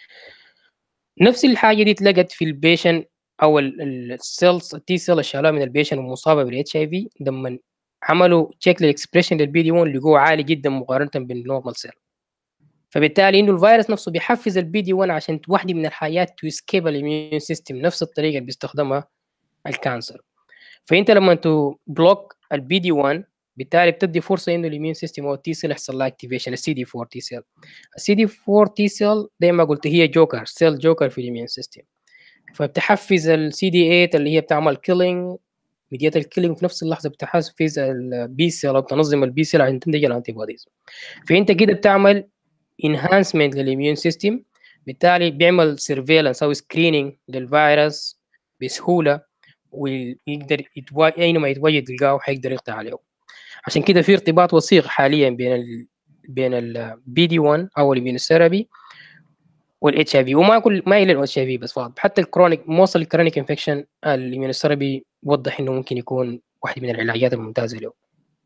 نفس الحاجه دي اتلقت في البيشن او السيلز التي سيل الشالوه من البيشن المصابه بالاتش اي في، لما عملوا تشيك للاكسبريشن للبي دي واحد لقوه عالي جدا مقارنه بالنورمال سيل. فبالتالي انه الفيروس نفسه بيحفز البي دي واحد عشان واحده من الحاجات تو اسكيب الاميون سيستم، نفس الطريقه اللي بيستخدمها الكانسر. فانت لما تو بلوك البي دي واحد بالتالي بتدي فرصه انه الاميون سيستم او التي سيل يحصل لها اكتيفيشن. السي دي أربعة تي سيل، السي دي أربعة تي سيل زي ما قلت هي جوكر، سيل جوكر في الاميون سيستم. فبتحفز السي دي ثمانية اللي هي بتعمل كيلينج، ميديات الكيلينج، في نفس اللحظه بتحفز البي سيل او بتنظم البي سيل عشان تنتج الانتي بوديز. فانت كده بتعمل انهانسمنت للاميون سيستم، بالتالي بيعمل سيرفيلانس او سكريننج للفيروس بسهوله، ويقدر يتواجد اينما يتواجد يلقاه حيقدر يقضي عليه. عشان كده في ارتباط وثيق حاليا بين ال بين البي دي واحد او الاميونوثيرابي والاتش اي في، وما كل ما الى الاتش اي في بس فقط، حتى الكرونيك موصل الكرونيك انفكشن الاميونوثيرابي وضح انه ممكن يكون واحد من العلاجات الممتازه له.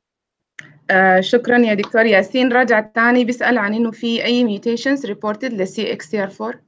آه شكرا يا دكتور ياسين. راجع تاني بيسأل عن انه في اي ميوتيشنز ريبورتد للسي اكس سي ار أربعة؟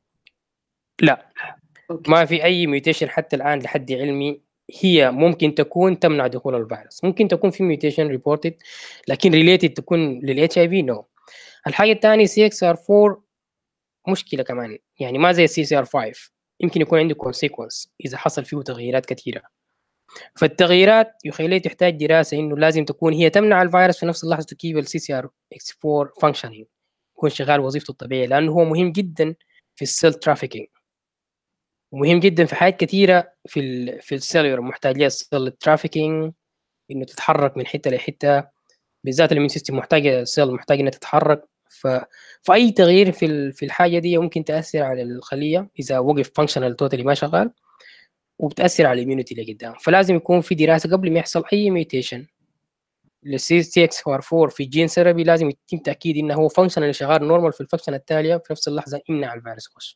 لا أوكي. ما في اي ميوتيشن حتى الان لحد علمي هي ممكن تكون تمنع دخول الفيروس. ممكن تكون في ميوتيشن ريبورتد لكن ريليتد تكون للاتش اي في نو. الحاجه الثانيه سي اكس ار أربعة مشكله كمان، يعني ما زي السي سي ار خمسة، يمكن يكون عنده كونسيكونس اذا حصل فيه تغييرات كثيره. فالتغييرات يخلي تحتاج دراسه انه لازم تكون هي تمنع الفيروس في نفس اللحظه تكيب السي سي ار اكس أربعة فانكشنينج، يكون شغال وظيفته الطبيعيه، لانه هو مهم جدا في السيل ترافيكينج، ومهم جدا في حاجات كثيره في ال في السيلولر، محتاج لها السيل ترافيكينج انه تتحرك من حته لحته، بالذات الامين سيستم محتاجه السيل محتاج انها تتحرك. ف... فاي تغيير في ال... في الحاجه دي ممكن تاثر على الخليه اذا وقف فانكشنال توتالي ما شغال، وبتاثر على الاميونيتي اللي قدام. فلازم يكون في دراسه قبل ما يحصل اي ميوتيشن للسي سي اكس ار أربعة في جين ثيرابي، لازم يتم تاكيد انه هو فانكشنال شغال نورمال في الفانكشن التاليه، في نفس اللحظه يمنع الفيروس يخش.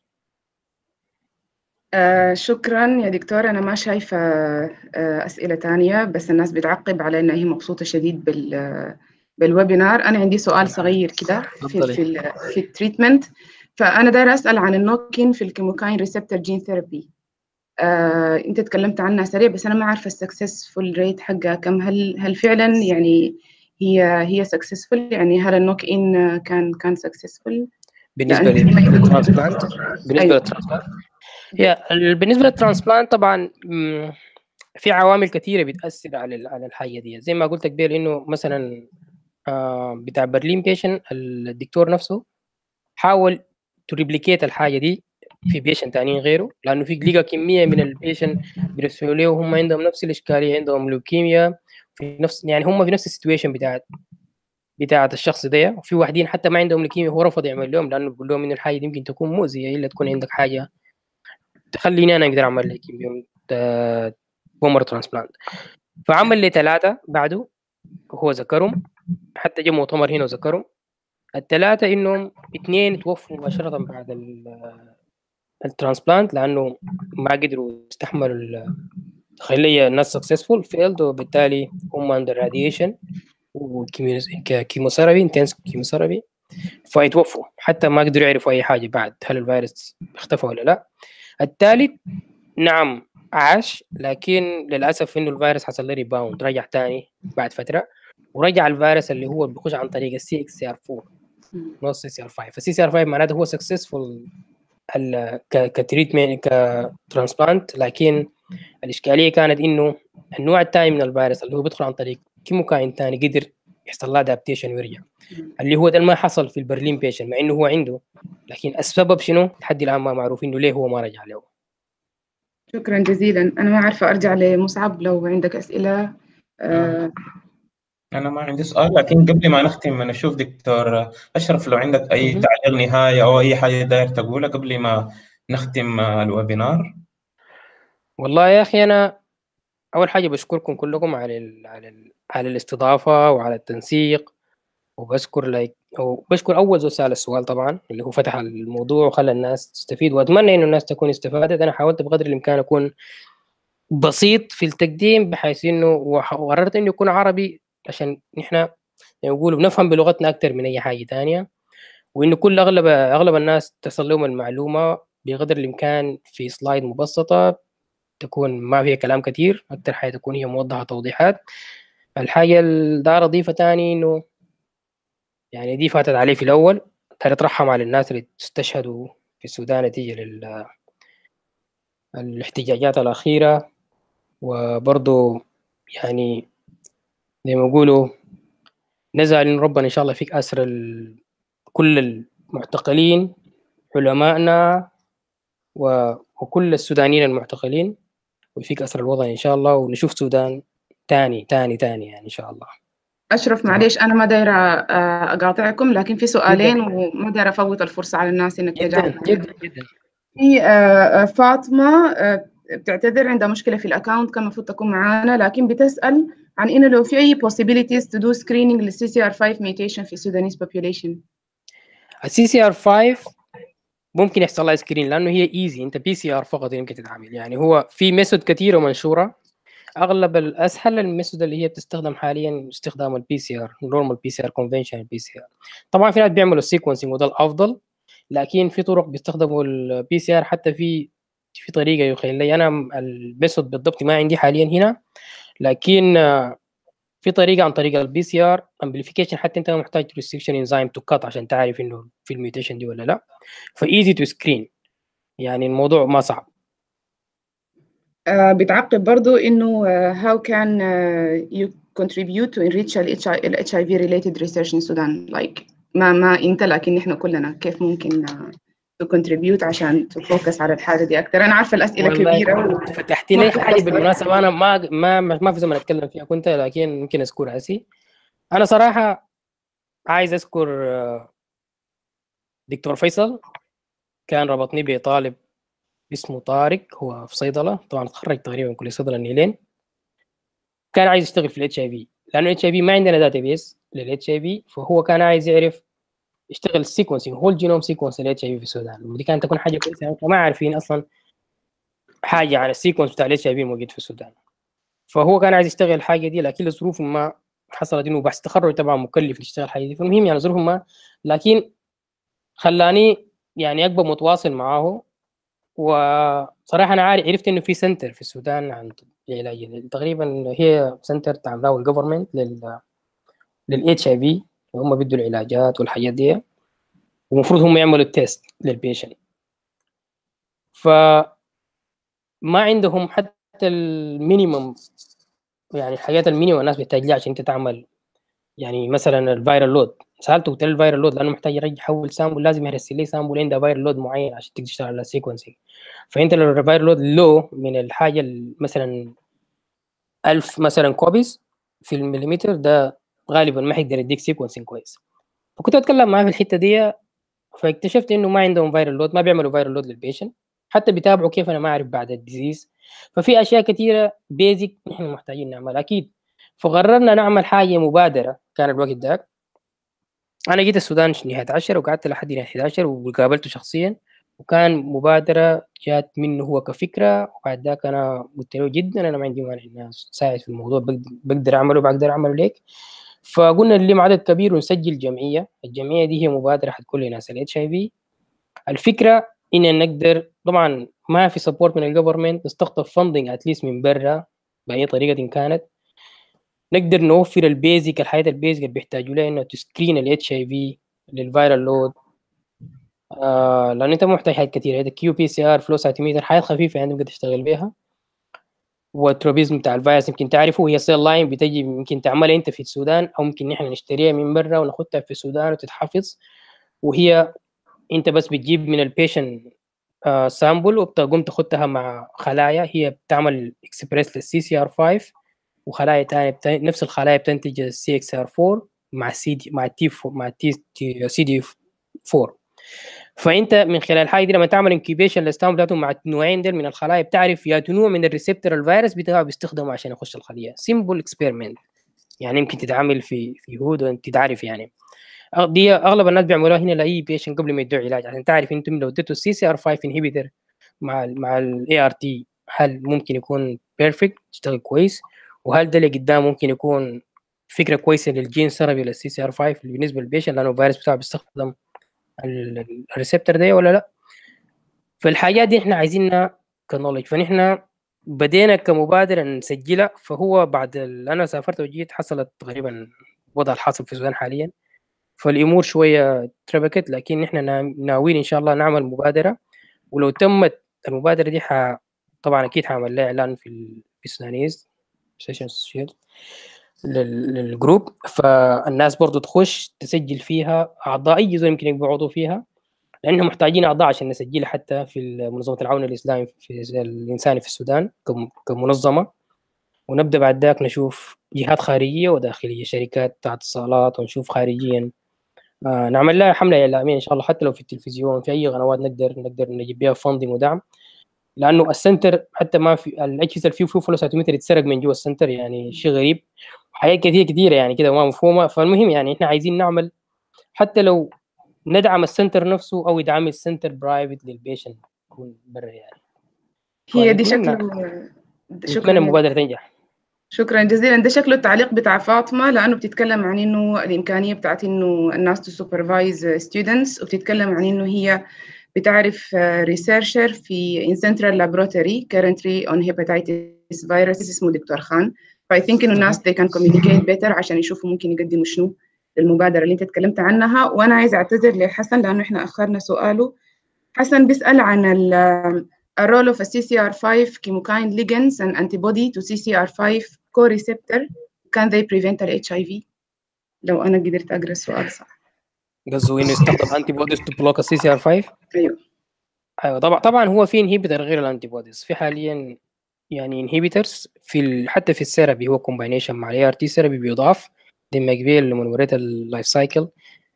آه شكرا يا دكتور. أنا ما شايفة آه أسئلة تانية، بس الناس بتعقب على إنها هي مبسوطة شديد بال بالويبينار. أنا عندي سؤال صغير كده في في ال في التريتمنت. فأنا دايرة أسأل عن النوكين في الكيموكاين ريسبتور جين ثيرابي. آه أنت تكلمت عنها سريع، بس أنا ما عارفة السكسسفول ريت حقها كم. هل هل فعلا يعني هي هي سكسسفول؟ يعني هل النوك إن كان كان سكسسفول بالنسبه للترانسبلانت؟ بالنسبه أيوة. للترانسبلانت هي بالنسبه للترانسبلانت طبعا في عوامل كثيره بتاثر على على الحاجه دي. زي ما قلت قبل انه مثلا آه بتاع برلين بيشن الدكتور نفسه حاول تريبليكيت الحاجه دي في بيشن تانيين غيره، لانه في لقى كميه من البيشن بيرسلوا له هم عندهم نفس الاشكاليه، عندهم لوكيميا في نفس يعني هم في نفس السيتويشن بتاعت بتاعت الشخص ده، وفي واحدين حتى ما عندهم لوكيميا هو رفض يعمل لهم لانه بيقول لهم ان الحاجه دي يمكن تكون مؤذيه الا تكون عندك حاجه تخليني انا اقدر اعمل لك بومر ترانسبلانت. فعمل لي ثلاثه بعده هو ذكرهم، حتى جاء مؤتمر هنا وذكرهم الثلاثه، انهم اثنين توفوا مباشره بعد الترانسبلانت لانه ما قدروا يستحملوا الخليه الناس سكسسفول فيلد، وبالتالي هم اندر راديشن وكيموثيرابي انتنس كيموثيرابي فيتوفوا، حتى ما قدروا يعرفوا اي حاجه بعد هل الفيروس اختفى ولا لا. الثالث نعم عاش، لكن للاسف انه الفيروس حصل له ريباوند، رجع تاني بعد فتره، ورجع الفيروس اللي هو بيخش عن طريق السي اكس سي ار أربعة نص سي سي ار خمسة. فالسي سي ار خمسة معناته هو سكسسفول كتريتمنت كترانسبلانت، لكن الاشكاليه كانت انه النوع الثاني من الفيروس اللي هو بيدخل عن طريق كيموكاين ثاني قدر يحصل له ادابتيشن ويرجع، اللي هو ده ما حصل في البرلين بيشن مع انه هو عنده، لكن السبب شنو لحد الان ما معروف انه ليه هو ما رجع له. شكرا جزيلا. أنا ما عارفة أرجع لمصعب لو عندك أسئلة. آه. أنا ما عندي سؤال، لكن قبل ما نختم أنا أشوف دكتور أشرف لو عندك أي مهم. تعليق نهاية أو أي حاجة داير تقولها قبل ما نختم آه، الويبينار. والله يا أخي أنا أول حاجة بشكركم كلكم على ال على ال على الاستضافة وعلى التنسيق، وبشكر لايك أو بشكر أول زول سأل السؤال طبعا اللي هو فتح الموضوع وخلى الناس تستفيد، وأتمنى إنه الناس تكون استفادت. أنا حاولت بقدر الإمكان أكون بسيط في التقديم بحيث إنه وح- وقررت إنه يكون عربي عشان نحن نقول بنفهم بلغتنا أكتر من أي حاجة تانية، وإنه كل أغلب أغلب الناس تصل لهم المعلومة بقدر الإمكان في سلايد مبسطة تكون ما فيها كلام كتير، أكتر حاجة تكون هي موضحة توضيحات. الحاجة اللي دار أضيفها تاني إنه يعني دي فاتت عليه في الأول، كان يترحم على الناس اللي استشهدوا في السودان نتيجة للاحتجاجات الأخيرة. وبرضه يعني زي ما يقولوا نزعل إن ربنا إن شاء الله فيك أسر ال... كل المعتقلين علمائنا و... وكل السودانيين المعتقلين، ويفيك أسر الوطن إن شاء الله، ونشوف سودان تاني تاني تاني يعني إن شاء الله. أشرف تمام. معليش أنا ما دايرة آه، أقاطعكم، لكن في جدا سؤالين وما دايرة أفوت الفرصة على الناس إنك تجاوب جدا عليهم. جدا جدا. في آه، آه، فاطمة آه، بتعتذر عندها مشكلة في الأكاونت، كان المفروض تكون معانا، لكن بتسأل عن إنه لو في أي possibilities to do screening لل سي سي آر فايف mutation في Sudanese population. السي سي ار خمسة ممكن يحصل لها سكرين لانه هي ايزي، انت بي سي ار فقط يمكن تتعامل. يعني هو في ميثود كثيره ومنشوره، اغلب الاسهل الميثود اللي هي بتستخدم حاليا استخدام البي سي ار، نورمال بي سي ار، كونفنشنال بي سي ار. طبعا في ناس بيعملوا السيكونسينج وده الافضل، لكن في طرق بيستخدموا البي سي ار، حتى في في طريقه يخيل لي انا الميثود بالضبط ما عندي حاليا هنا، لكن في طريقه عن طريق البي سي ار امبليفيكيشن، حتى انت محتاج ريستريكشن انزيم تو كات عشان تعرف انه في الميوتيشن دي ولا لا، فايزي تو سكرين، يعني الموضوع ما صعب. آه، بتعقب برضو إنه آه، how can uh, you contribute to enrich ال إتش آي في related research in Sudan, like ما ما أنت لكن إحنا كلنا كيف ممكن uh, to contribute عشان تفوكس على الحاجة دي أكتر. أنا عارفة الأسئلة والله كبيرة فتحت وما لي حاجه بتخلص. بالمناسبه، انا ما ما ما في زمن اتكلم فيها كنت، لكن يمكن اذكرها هسي. انا صراحه عايز اذكر آه، دكتور فيصل، كان ربطني بطالب اسمه طارق، هو في صيدله طبعا تخرج تقريبا من كليه صيدله النيلين، كان عايز يشتغل في الاتش اي في، لانه الاتش اي في ما عندنا داتا بيس للاتش اي في، فهو كان عايز يعرف يشتغل سيكونسينج هو الجينوم سيكونس للاتش اي في في السودان، ودي كانت تكون حاجه كويسه، احنا ما عارفين اصلا حاجه عن السيكونس بتاع الاتش اي في الموجود في السودان. فهو كان عايز يشتغل الحاجه دي، لكن لظروف ما حصلت انه بحث تخرج طبعا مكلف يشتغل الحاجه دي، فالمهم يعني ظروف ما، لكن خلاني يعني اقبل متواصل معاه. وصراحه انا عارف عرفت انه في سنتر في السودان عن العلاج، تقريبا هي سنتر تعملها الجفرمنت لل للاتش اي في، هم بيدوا العلاجات والحاجات دي، ومفروض هم يعملوا التيست للبيشنت، فما عندهم حتى المينيمم، يعني الحاجات المينيمم الناس بتحتاج لها عشان انت تعمل يعني مثلا الفيرال لود. سالته قلت له الفيرال لود لانه محتاج يرجع يحول سامبل، لازم يرسل لي سامبل عنده فيرال لود معين عشان تقدر تشتغل على السيكونسينج. فانت لو الفيرال لود لو من الحاجه مثلا ألف مثلا كوبيز في المليمتر، ده غالبا ما حيقدر يديك سيكونسينج كويس. فكنت اتكلم معاه في الحته دي، فاكتشفت انه ما عندهم فيرال لود، ما بيعملوا فيرال لود للبيشنت، حتى بيتابعوا كيف انا ما اعرف بعد الديزيز. ففي اشياء كثيره بيزك نحن محتاجين نعملها اكيد. فقررنا نعمل حاجه مبادره، كان الوقت ده انا جيت السودان نهايه عشرة وقعدت لحد نهايه احد عشر وقابلته شخصيا، وكان مبادره جات منه هو كفكره، وبعد ذاك انا قلت له جدا انا ما عندي مانع اني اساعد في الموضوع، بقدر, بقدر اعمله بقدر اعمله ليك. فقلنا نلم عدد كبير ونسجل جمعيه، الجمعيه دي هي مبادره حتكون لناس الاتش اي في. الفكره ان نقدر طبعا ما في سبورت من الجفرمنت، نستقطب فندنج اتليست من برا باي طريقه إن كانت، نقدر نوفر البيزك الحياه البيزك اللي بيحتاجوا لها انه تسكرين الاتش اي في للفيرال لود. آه لان انت مو محتاج حاجات كثيره، هذا كيو بي سي ار، فلو سايتوميتر، حاجات خفيفه يعني تقدر تشتغل بيها. والتروبيزم بتاع الفيروس يمكن تعرفه، هي سيل لاين بتجي يمكن تعملها انت في السودان، او ممكن نحن نشتريها من برا وناخدها في السودان وتتحفظ، وهي انت بس بتجيب من البيشن سامبل وبتقوم تخدها مع خلايا هي بتعمل اكسبريس للسي سي ار خمسة، وخلايا تانية بت... نفس الخلايا بتنتج السي اكس ار أربعة مع السي دي مع التي مع التي سي دي أربعة. فانت من خلال الحاجه دي لما تعمل انكيبيشن للستام بتاعتهم مع النوعين دول من الخلايا بتعرف يا نوع من الريسبتور الفيروس بتاعه بيستخدمه عشان يخش الخليه. سيمبل اكسبيرمنت يعني يمكن تتعامل في في هود وانت تعرف يعني دي اغلب الناس بيعملوها هنا لاي بيشن قبل ما يدوا علاج عشان تعرف انتم لو اديتوا السي سي ار خمسة انهبيتور مع ال مع الاي ار تي هل ممكن يكون بيرفكت يشتغل كويس، وهل ده اللي قدام ممكن يكون فكره كويسه للجين ثيرابي للسي سي ار خمسة بالنسبه للبيشن لانه الفيروس بتاعه بيستخدم الريسبتور ده ولا لا. فالحاجات دي احنا عايزينها كنولج، فنحن بدينا كمبادره نسجلها. فهو بعد اللي انا سافرت وجيت حصلت تقريبا وضع الحاصل في السودان حاليا، فالامور شويه تربكت، لكن نحن ناويين ان شاء الله نعمل مبادره، ولو تمت المبادره دي ح... طبعا اكيد حعمل لها اعلان في ال- في السودانيز سيشن لل... للجروب، فالناس برضو تخش تسجل فيها اعضاء اي زول يمكن يبقوا عضو فيها، لانهم محتاجين اعضاء عشان نسجلها حتى في منظمه العون الاسلامي في الانساني في السودان كم- كمنظمه. ونبدا بعد ذاك نشوف جهات خارجيه وداخليه، شركات بتاعت اتصالات، ونشوف خارجيا آه نعمل لها حمله اعلاميه ان شاء الله، حتى لو في التلفزيون في اي قنوات نقدر نقدر نجيب بها فندنج ودعم، لانه السنتر حتى ما في الاجهزه اللي فيه فيه فلوساتومتر يتسرق من جوا السنتر، يعني شيء غريب وحاجات كثير كثيره يعني كده ما مفهومه. فالمهم يعني احنا عايزين نعمل حتى لو ندعم السنتر نفسه او يدعم السنتر برايفت للبيشن يكون برا يعني. هي دي فنتمنى شكله. نتمنى شكرا المبادره تنجح. شكرا جزيلا. ده شكله التعليق بتاع فاطمة، لأنه بتتكلم عن إنه الإمكانية بتاعت إنه الناس تسوبرفايز ستودنتس، وبتتكلم عن إنه هي بتعرف ريسيرشر في in central laboratory currently on hepatitis virus اسمه دكتور خان. فاي ثينك إنه الناس they can communicate better عشان يشوفوا ممكن يقدموا شنو للمبادرة اللي أنت تكلمت عنها. وأنا عايزة أعتذر لحسن لأنه إحنا أخرنا سؤاله. حسن بيسأل عن ال A role of a C C R five chemokine ligands and antibody to C C R five co-receptor, can they prevent ال إتش آي في؟ لو أنا قدرت أقرأ السؤال صح. قصده انه يستخدم انتي بوديز تو بلوك السي سي ار خمسة. أيوه ايوه طبعا طبعا هو في انهيبيتر غير الانتي بوديز، في حاليا يعني انهيبيترز في ال... حتى في الثيرابي هو كومباينيشن مع الاي ار تي ثيرابي بيضاف لما قبيل لما وريت اللايف سايكل.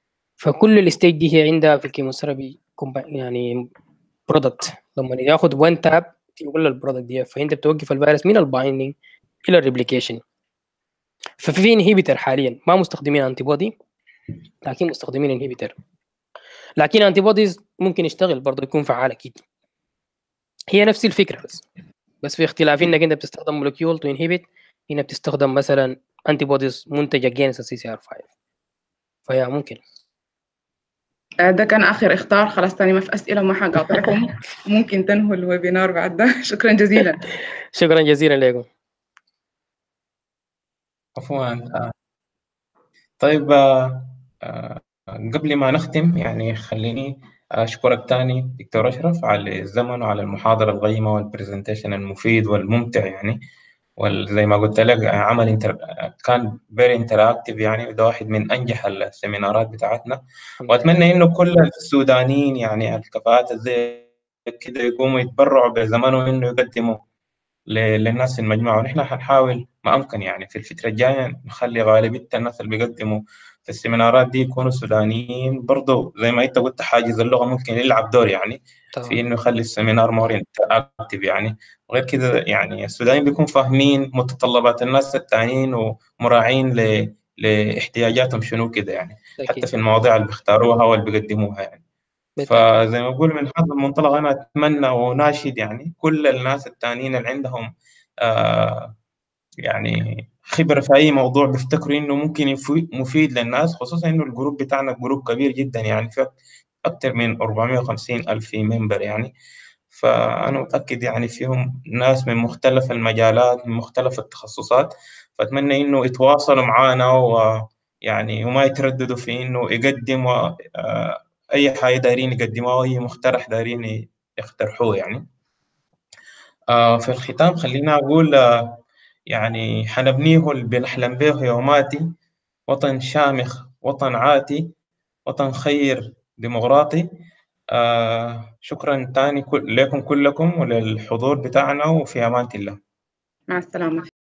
فكل الستيج دي هي عندها في الكيموثيرابي يعني برودكت لما ياخد وان تاب يقول البرودكت دي، فانت بتوقف الفيروس من البايندينج الى الريبليكيشن. ففي انهيبيتر حاليا ما مستخدمين انتي بودي لكن مستخدمين انهيبيتر، لكن انتي بوديز ممكن يشتغل برضه يكون فعال اكيد. هي نفس الفكره بس بس في اختلاف انك انت بتستخدم مولكيول تو انهبيت، هنا بتستخدم مثلا انتي بوديز منتجه اجينست السي سي ار خمسة. فهي ممكن ده كان آخر اختار. خلاص تاني ما في أسئلة وما حقاطعكم. ممكن تنهوا الويبينار بعد ده. شكرا جزيلا. شكرا جزيلا لكم. عفوا. طيب آه، آه، قبل ما نختم يعني خليني أشكرك تاني دكتور أشرف على الزمن وعلى المحاضرة القيمة والبرزنتيشن المفيد والممتع يعني. وزي ما قلت لك عمل انتر... كان فيري انتراكتيف يعني، ده واحد من أنجح السيمينارات بتاعتنا. وأتمنى إنه كل السودانيين يعني الكفاءات زي كده يقوموا يتبرعوا بزمانهم إنه يقدموا للناس في المجموعة. ونحن حنحاول ما أمكن يعني في الفترة الجاية نخلي غالبية الناس اللي بيقدموا في السيمينارات دي يكونوا سودانيين. برضو زي ما أنت قلت حاجز اللغة ممكن يلعب دور يعني طبعا. في إنه يخلي السيمينار مور انتراكتيف يعني. وغير كده يعني السودانيين بيكون فاهمين متطلبات الناس التانيين ومراعين ل... لاحتياجاتهم شنو كده يعني، حتى في المواضيع اللي بيختاروها واللي بيقدموها يعني. فزي ما بقول من هذا المنطلق أنا أتمنى وناشد يعني كل الناس التانيين اللي عندهم آه يعني خبرة في أي موضوع بيفتكروا إنه ممكن يفيد مفيد للناس، خصوصا إنه الجروب بتاعنا جروب كبير جدا يعني في أكثر من أربعمائة وخمسين ألف ممبر يعني. فأنا متأكد يعني فيهم ناس من مختلف المجالات من مختلف التخصصات. فأتمنى إنه يتواصلوا معنا ويعني وما يترددوا في إنه يقدموا آه أي حاجة دايرين يقدموها، أي مقترح دايرين يقترحوه يعني. آه في الختام خلينا أقول آه يعني حنبنيه اللي بنحلم به يوماتي، وطن شامخ وطن عاتي وطن خير ديمقراطي. آه شكرا تاني كل- لكم كلكم وللحضور بتاعنا، وفي أمان الله. مع السلامة.